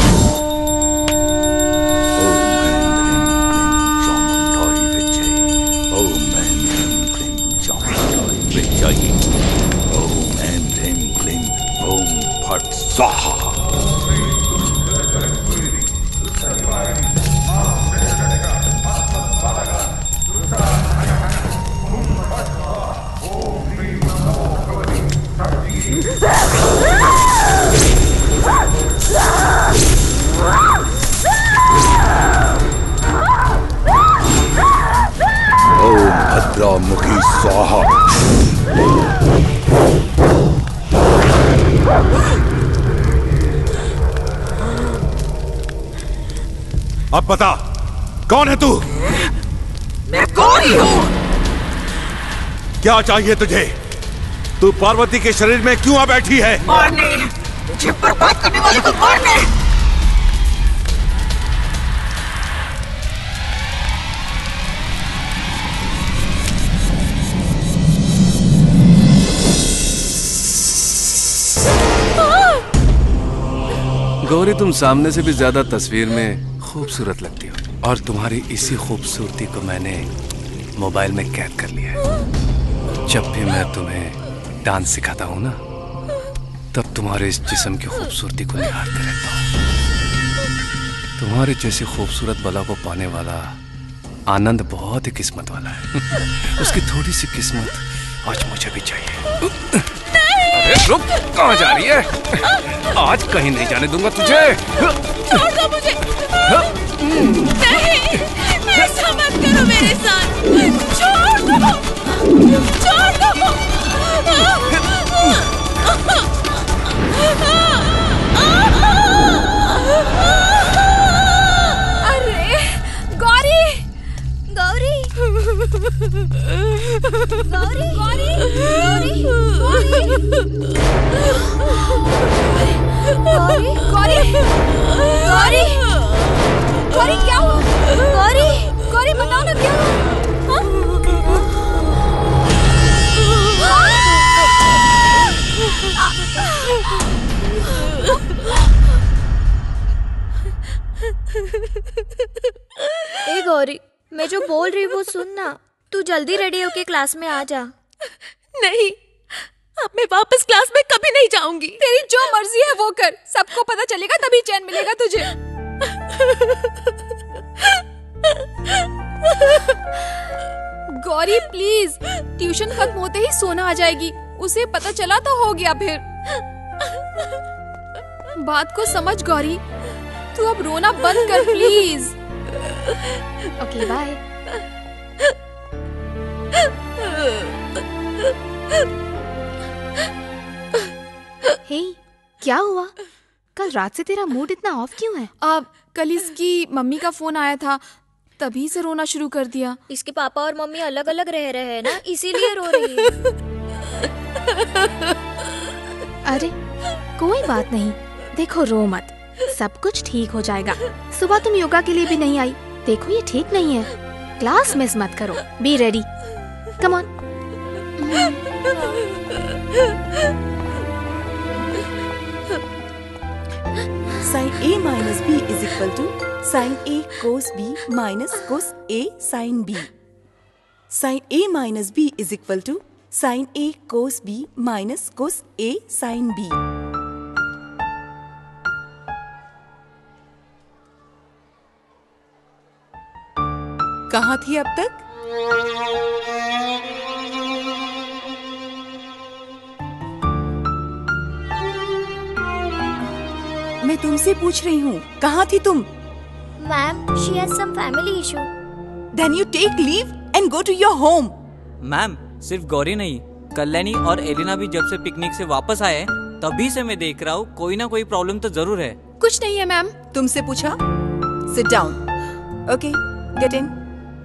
मुखी स्वाहा। अब बता, कौन है तू? मैं गौरी हूँ। क्या चाहिए तुझे? तू पार्वती के शरीर में क्यों आ बैठी है? मारने, मुझे बर्बाद करने वाले को मारने। गौरी, तुम सामने से भी ज्यादा तस्वीर में खूबसूरत लगती हो और तुम्हारी इसी खूबसूरती को मैंने मोबाइल में कैद कर लिया है। जब भी मैं तुम्हें डांस सिखाता हूँ ना, तब तुम्हारे इस जिस्म की खूबसूरती को निहारते रहता हूँ। तुम्हारे जैसी खूबसूरत बला को पाने वाला आनंद बहुत ही किस्मत वाला है। उसकी थोड़ी सी किस्मत आज मुझे भी चाहिए। अरे रुक, कहाँ जा रही है? आज कहीं नहीं जाने दूंगा तुझे। छोड़ दो मुझे। नहीं, ऐसा मत करो मेरे साथ। छोड़ दो, छोड़ दो। अरे गौरी, गौरी, गौरी, गौरी। गौरी गौरी गौरी गौरी क्या हुआ? गौरी गौरी बताओ ना क्या हुआ? ए गौरी, मैं जो बोल रही वो सुन ना। तू जल्दी रेडी होके क्लास में आ जा। नहीं, अब मैं वापस क्लास में कभी नहीं जाऊंगी। तेरी जो मर्जी है वो कर, सबको पता चलेगा तभी चैन मिलेगा तुझे। गौरी प्लीज, ट्यूशन खत्म होते ही सोना आ जाएगी। उसे पता चला तो हो गया फिर। बात को समझ गौरी, तू अब रोना बंद कर प्लीज। Okay bye. हे, क्या हुआ? कल रात से तेरा मूड इतना ऑफ क्यों है? अब कल इसकी मम्मी का फोन आया था, तभी से रोना शुरू कर दिया। इसके पापा और मम्मी अलग अलग रह रहे हैं ना, इसीलिए रो रही है। अरे कोई बात नहीं, देखो रो मत, सब कुछ ठीक हो जाएगा। सुबह तुम योगा के लिए भी नहीं आई, देखो ये ठीक नहीं है। क्लास मिस मत करो, be ready, come on. Sin A minus B is equal to sin A cos B minus cos A sin B. Sin A minus B is equal to sin A cos B minus cos A sin B. कहाँ थी अब तक? मैं तुमसे पूछ रही हूँ, कहाँ थी तुम? Ma'am, she has some family issue. Then you take leave and go to your home. Ma'am, सिर्फ गौरी नहीं, कल्याणी और एलिना भी जब से पिकनिक से वापस आए तभी से मैं देख रहा हूँ कोई ना कोई प्रॉब्लम तो जरूर है। कुछ नहीं है मैम। तुमसे पूछा? Sit down. Okay, get in.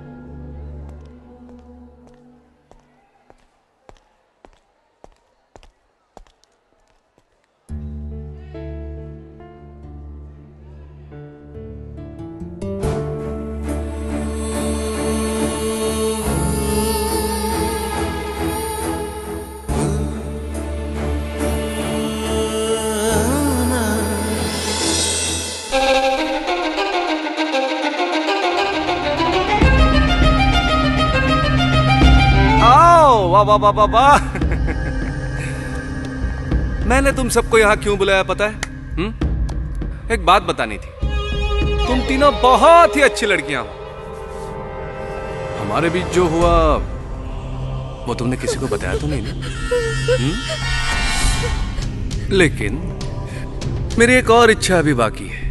वाह वाह वाह वाह वाह। मैंने तुम सबको यहाँ क्यों बुलाया पता है? हुँ? एक बात बतानी थी। तुम तीनों बहुत ही अच्छी लड़कियां हो। हमारे बीच जो हुआ वो तुमने किसी को बताया तो नहीं ना? हुँ? लेकिन मेरी एक और इच्छा अभी बाकी है,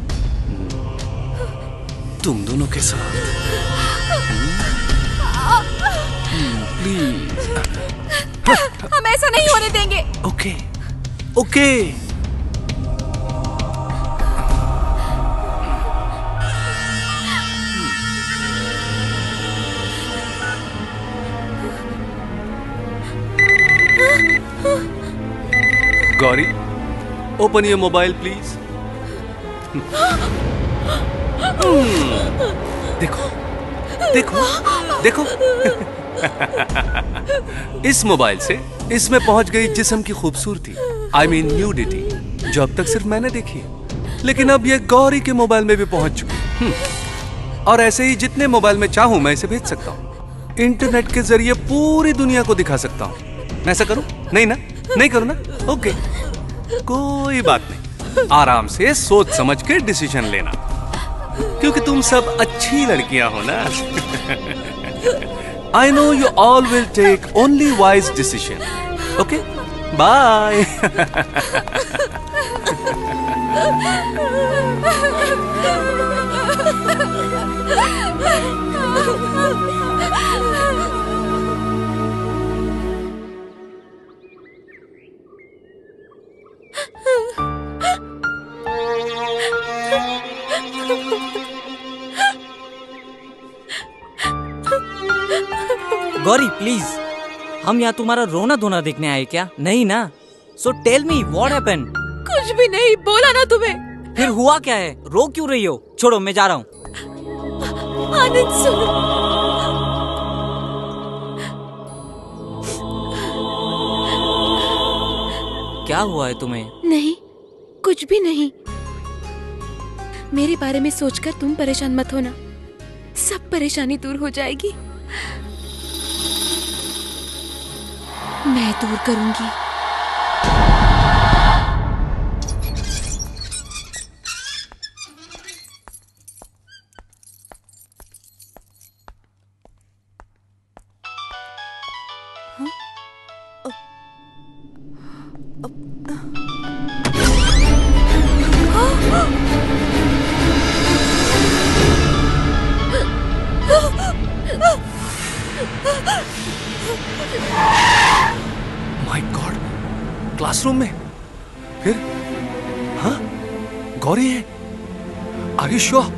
तुम दोनों के साथ। प्लीज, हम ऐसा नहीं होने देंगे। Okay okay. Gauri, open your mobile please. देखो देखो देखो। इस मोबाइल से इसमें पहुंच गई जिस्म की खूबसूरती, आई मीन न्यूडिटी, जो अब तक सिर्फ मैंने देखी है, लेकिन अब ये गौरी के मोबाइल में भी पहुंच चुकी। और ऐसे ही जितने मोबाइल में चाहूं मैं इसे भेज सकता हूं। इंटरनेट के जरिए पूरी दुनिया को दिखा सकता हूं। मैं ऐसा करूं? नहीं ना? नहीं करूं ना? ओके, कोई बात नहीं, आराम से सोच समझ के डिसीजन लेना, क्योंकि तुम सब अच्छी लड़कियां हो ना। I know you all will take only wise decision. Okay? Bye. Gauri please, हम यहाँ तुम्हारा रोना धोना देखने आए क्या? नहीं ना? So tell me what happened? कुछ भी नहीं, बोला ना तुम्हें। फिर हुआ क्या है? रो क्यों रही हो? छोड़ो, मैं जा रहा हूँ। आनंद सुनो। क्या हुआ है तुम्हें? नहीं, कुछ भी नहीं। मेरे बारे में सोचकर तुम परेशान मत होना, सब परेशानी दूर हो जाएगी। मैं दूर करूंगी। माय गॉड, क्लासरूम में फिर? हाँ, गौरी है। Are you sure?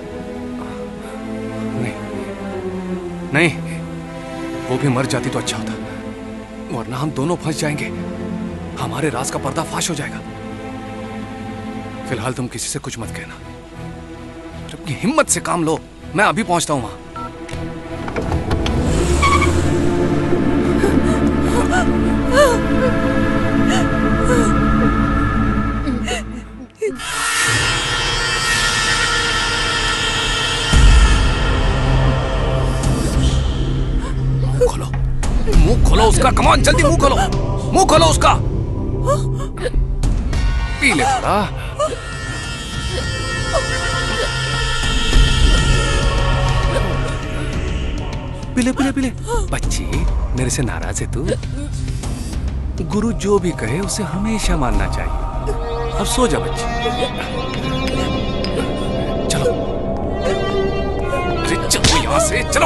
नहीं नहीं, वो भी मर जाती तो अच्छा होता, वरना हम दोनों फंस जाएंगे। हमारे राज का पर्दा फाश हो जाएगा। फिलहाल तुम किसी से कुछ मत कहना। अपनी हिम्मत से काम लो, मैं अभी पहुंचता हूं वहां। मुंह खोलो, मुंह खोलो उसका। कमान, जल्दी मुंह खोलो, मुंह खोलो उसका। पी ले थोड़ा। पीले पीले पीले। बच्ची, मेरे से नाराज है तू? गुरु जो भी कहे उसे हमेशा मानना चाहिए। अब सो जा बच्ची। चलो, अरे चलो यहाँ से, चलो।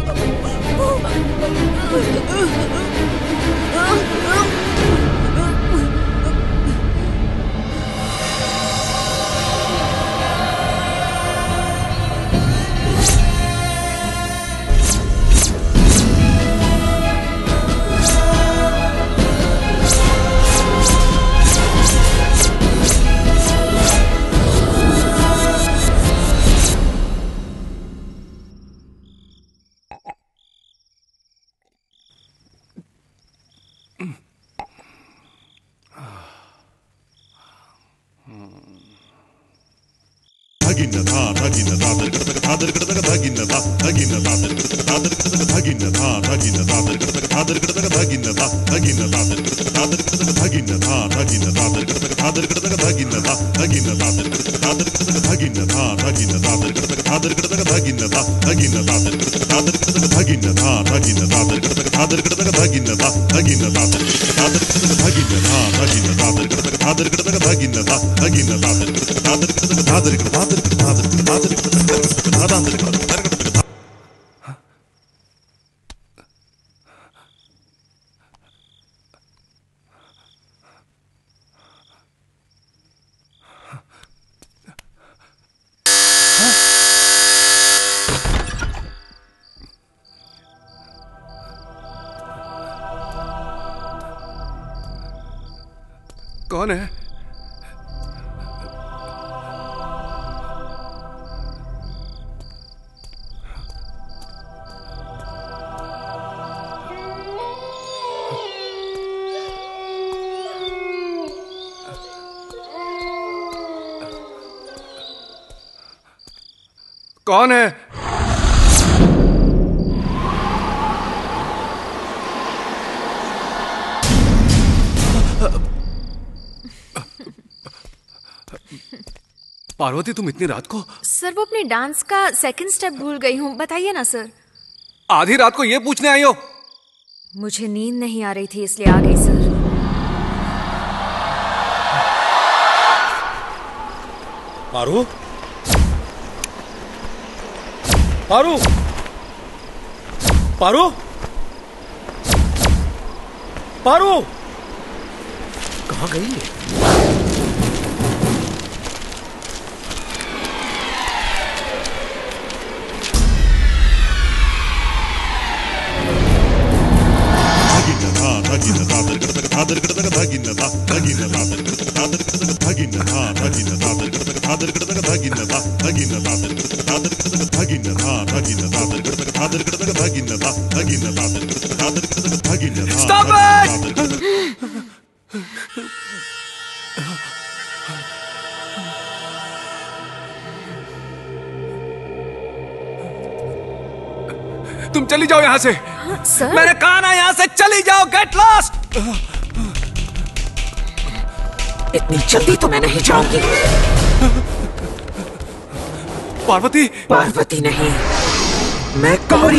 ಧಗಿನ ಧಾ ಧಗಿನ ದಾದರ್ ಕಡತಕ ಧಾದರ್ ಕಡತಕ ಧಗಿನ ಧಾ ಧಗಿನ ದಾದರ್ ಕಡತಕ ಧಾದರ್ ಕಡತಕ ಧಗಿನ ಧಾ ಧಗಿನ ದಾದರ್ ಕಡತಕ ಧಾದರ್ ಕಡತಕ ಧಗಿನ ಧಾ ಧಗಿನ ದಾದರ್ ಕಡತಕ ಧಾದರ್ ಕಡತಕ ಧಗಿನ ಧಾ ಧಗಿನ ದಾದರ್ ಕಡತಕ ಧಾದರ್ ಕಡತಕ ಧಗಿನ ಧಾ ಧಗಿನ ದಾದರ್ ಕಡತಕ ಧಾದರ್ ಕಡತಕ ಧಗಿನ ಧಾ ಧಗಿನ ದಾದರ್ ಕಡತಕ ಧಾದರ್ ಕಡತಕ ಧಾಗಿನ ಧಾ ಧಗಿನ ದಾದರ್ ಕಡತಕ ಧಾದರ್ ಕಡತಕ ಧಗಿನ ಧಾ ಧಗಿನ ದಾದರ್ ಕಡತಕ ಧಾದರ್ ಕಡತಕ ಧಗಿನ ಧಾ ಧಗಿನ ದಾದರ್ ಕಡತಕ ಧಾದರ್ ಕಡತಕ ಧಗಿನ ಧಾ ಧಗಿನ ದಾದರ್ ಕಡತಕ ಧಾದರ್ ಕಡತಕ ಧಗಿನ ಧಾ ಧಗಿನ ದಾದರ್ ಕಡತಕ ಧಾದರ್ ಕಡತಕ ಧಾದರ್ ಕಡತಕ ಧಾದರ್ कौन है? कौन है? पार्वती, तुम इतनी रात को? सर, वो अपने डांस का सेकंड स्टेप भूल गई हूँ, बताइए ना सर। आधी रात को ये पूछने आई हो? मुझे नींद नहीं आ रही थी इसलिए आ गई सर। पारू, पारू, पारू, पारू, कहाँ गई है? धादर कड़ तक धागिन धा धागिन धादर कड़ तक धादर कड़ तक धागिन धा धागिन धादर कड़ तक धादर कड़ तक धागिन धा धागिन धादर कड़ तक धादर कड़ तक धागिन धा धागिन धादर कड़ तक धादर कड़ तक धागिन धा धागिन धादर कड़ तक धादर कड़ तक धागिन धा। Stop it! तुम चली जाओ यहाँ से। सर? मैंने कहा ना यहाँ से चली जाओ। Get lost. इतनी जल्दी तो मैं नहीं जाऊंगी। पार्वती? पार्वती नहीं, मैं गौरी।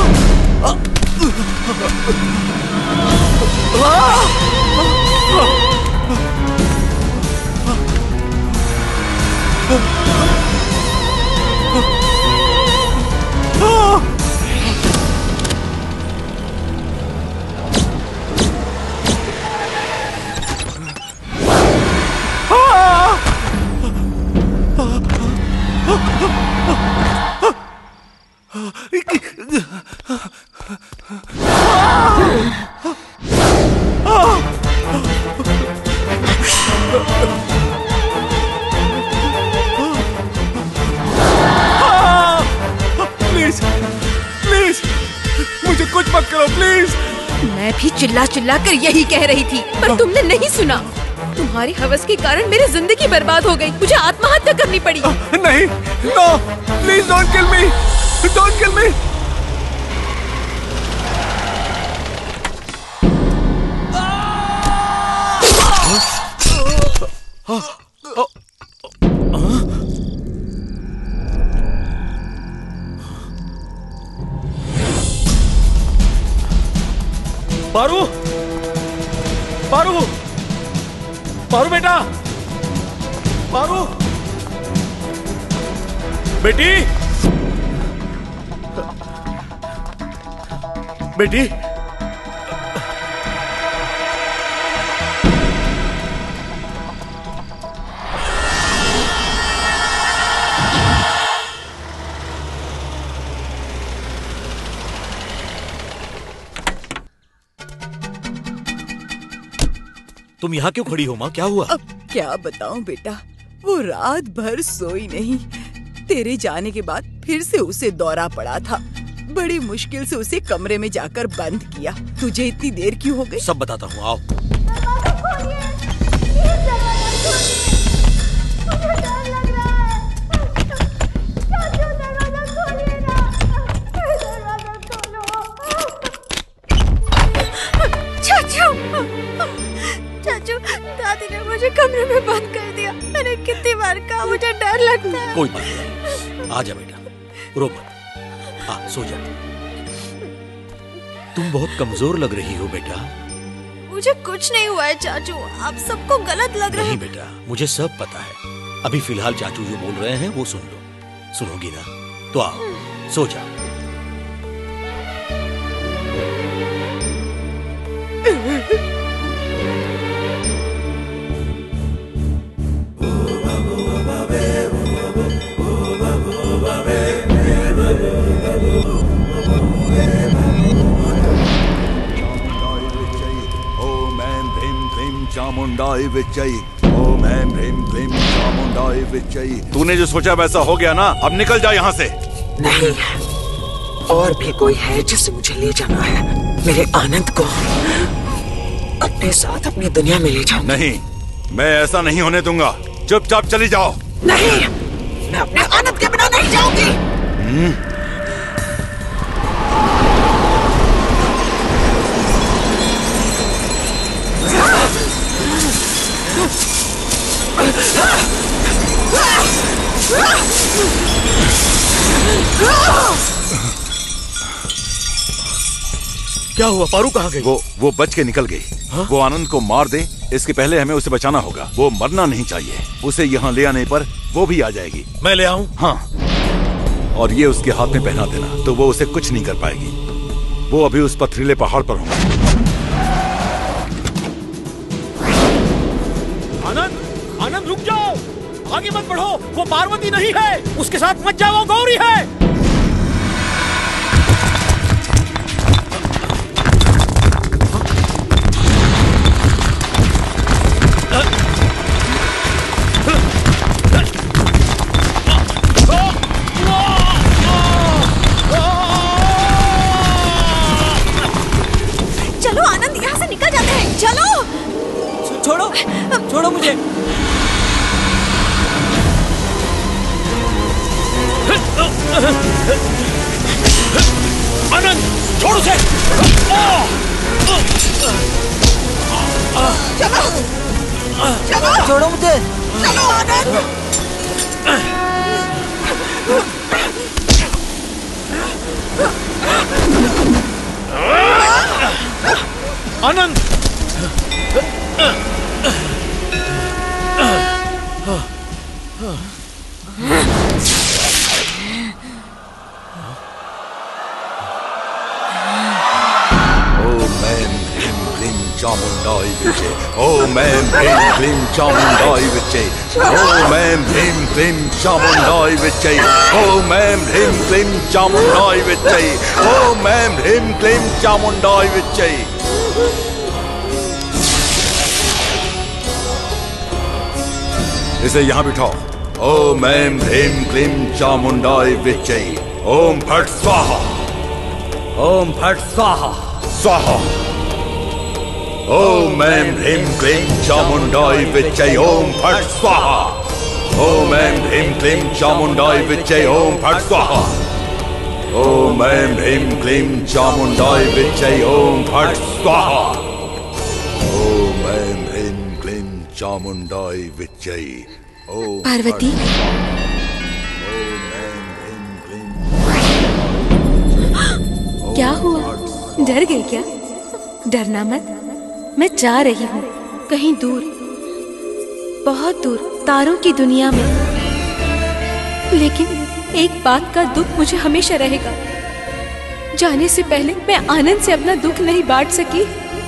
प्लीज प्लीज मुझे कुछ मत करो प्लीज। मैं भी चिल्ला चिल्ला कर यही कह रही थी, पर तुमने नहीं सुना। तुम्हारी हवस के कारण मेरी जिंदगी बर्बाद हो गई। मुझे आत्महत्या करनी पड़ी। नहीं, no, please don't kill me, don't kill me. Paru, Paru, Paru बेटा, पारू, बेटी, बेटी, तुम यहाँ क्यों खड़ी हो माँ? क्या हुआ? अब क्या बताऊं बेटा, वो रात भर सोई नहीं। तेरे जाने के बाद फिर से उसे दौरा पड़ा था। बड़ी मुश्किल से उसे कमरे में जाकर बंद किया। तुझे इतनी देर क्यों हो गई? सब बताता हूँ, आओ। चाचू, चाचू, दादी ने मुझे कमरे में बंद कर दिया। मैंने कितनी बार कहा मुझे डर लगता है। कोई बात नहीं, आ जा बेटा, रो मत, आ सो जा। तुम बहुत कमजोर लग रही हो बेटा। मुझे कुछ नहीं हुआ है चाचू, आप सबको गलत लग रहा है। नहीं बेटा, मुझे सब पता है। अभी फिलहाल चाचू जो बोल रहे हैं वो सुन लो। सुनोगी ना? तो आओ, सो जा। चामुंडाई विचई, ओम ऐं ह्रीं क्लीं चामुंडाई विचई। तूने जो सोचा वैसा हो गया ना, अब निकल जा यहाँ से। नहीं, और भी कोई है जिसे मुझे ले जाना है। मेरे आनंद को अपने साथ अपनी दुनिया में ले जाओ। नहीं, मैं ऐसा नहीं होने दूंगा। चुपचाप चली जाओ। नहीं, मैं अपने आनंद के बिना नहीं जाऊंगी। हम्म? क्या हुआ? पारू कहाँ गई? वो वो बच के निकल गई। हाँ? वो आनंद को मार दे, इसके पहले हमें उसे बचाना होगा। वो मरना नहीं चाहिए। उसे यहाँ ले आने पर वो भी आ जाएगी। मैं ले आऊं? हाँ, और ये उसके हाथ में पहना देना, तो वो उसे कुछ नहीं कर पाएगी। वो अभी उस पथरीले पहाड़ पर होंगे। आनंद, आनंद रुक जाओ, आगे मत बढ़ो। वो पार्वती नहीं है, उसके साथ मत जाओ, गौरी है। छोड़ो छोड़ो मुझे। आनंद छोड़ उसे। चलो चलो छोड़ो मुझे। चलो आनंद। आनंद चामुंडाई विचे ओम ऐं ह्रीं क्लीं चामुंडाई विचे ओम ऐं ह्रीं क्लीं चामुंडाई विचे ओम ऐं ह्रीं क्लीं चामुंडाई विचे ओम ऐं ह्रीं क्लीं चामुंडाई विचे। इसे यहाँ बिठाओ। ओम ऐं ह्रीं क्लीं चामुंडाई विचे ओम फट स्वाहा ओम फट स्वाहा स्वाहा ओम ऐं ह्रीं क्लीं चामुंडाई विचे ओम फट स्वाहा ओम ऐं ह्रीं क्लीं चामुंडाई विचे ओम फट स्वाहा ओम ऐं ह्रीं क्लीं चामुंडाई विचे ओम फट स्वाहा ओम ऐं ह्रीं क्लीं चामुंडाई विचे ओम पार्वती क्या हुआ? डर गई क्या? डरना मत, मैं जा रही हूँ कहीं दूर, बहुत दूर तारों की दुनिया में। लेकिन एक बात का दुख मुझे हमेशा रहेगा। जाने से पहले मैं आनंद से अपना दुख नहीं बांट सकी।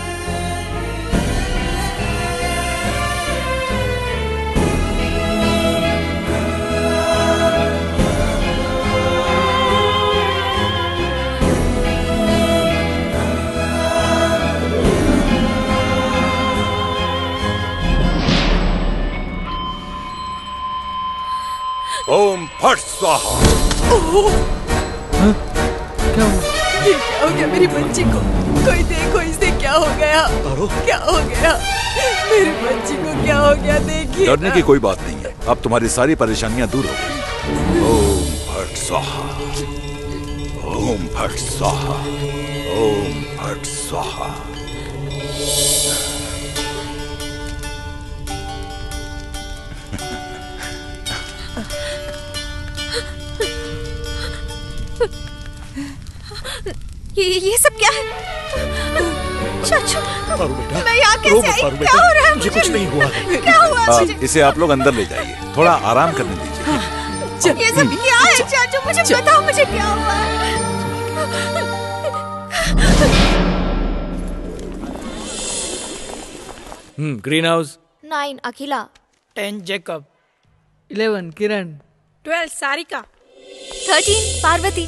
ओम फट स्वाहा। क्या हुआ? ये क्या हो गया मेरी बच्ची को? कोई देखो इसे क्या हो गया? क्या हो गया? मेरी बच्ची को क्या हो गया? देखिए। डरने की कोई बात नहीं है, अब तुम्हारी सारी परेशानियां दूर हो गई। ओम फट स्वाहा ओम फट स्वाहा ओम फट स्वाहा। ये ये सब क्या है? चाचू, पारू बेटा, मैं यहाँ रो कैसे मत आई? पारू क्या हो रहा है? मुझे कुछ नहीं हुआ। क्या हुआ आ, मुझे? इसे आप लोग अंदर ले जाइए, थोड़ा आराम करने दीजिए। ये सब क्या है चाचू? मुझे बताओ मुझे क्या हुआ? Hmm Green House. Nine Akhila. Ten Jacob. Eleven Kiran. Twelve Sarika. Thirteen Parvati.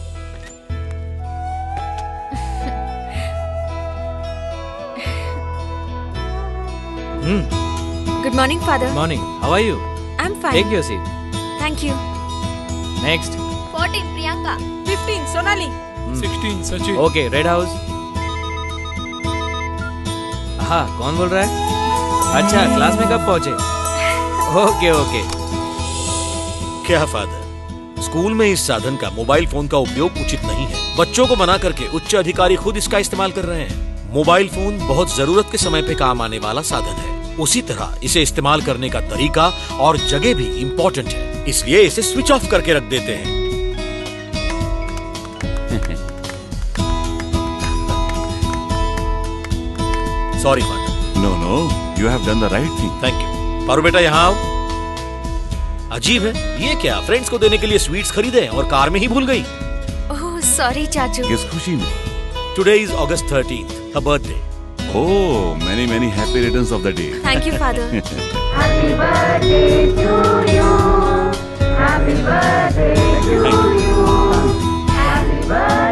Good morning, father. Morning. How are you? I'm fine. Take your seat. Thank you. Next. Fourteen Priyanka. Fifteen Sonali. Sixteen Sachin. Okay, Red House. हाँ, कौन बोल रहा है? अच्छा, क्लास में कब पहुंचे? Okay okay. क्या फादर, स्कूल में इस साधन का, मोबाइल फोन का उपयोग उचित नहीं है। बच्चों को मना करके उच्च अधिकारी खुद इसका इस्तेमाल कर रहे हैं। मोबाइल फोन बहुत जरूरत के समय पे काम आने वाला साधन है। उसी तरह इसे इस्तेमाल करने का तरीका और जगह भी इम्पोर्टेंट है, इसलिए इसे स्विच ऑफ करके रख देते हैं। Sorry father. No no, you have done the right thing. Thank you. Paru बेटा यहाँ आओ। अजीब है, ये क्या फ्रेंड्स को देने के लिए स्वीट्स खरीदे और कार में ही भूल गई। ओह सॉरी चाचू। किस खुशी में? Today is August thirteenth, her birthday. Oh, many many happy returns of the day. Thank you, father. Happy birthday to you. Happy birthday to you. Happy birthday.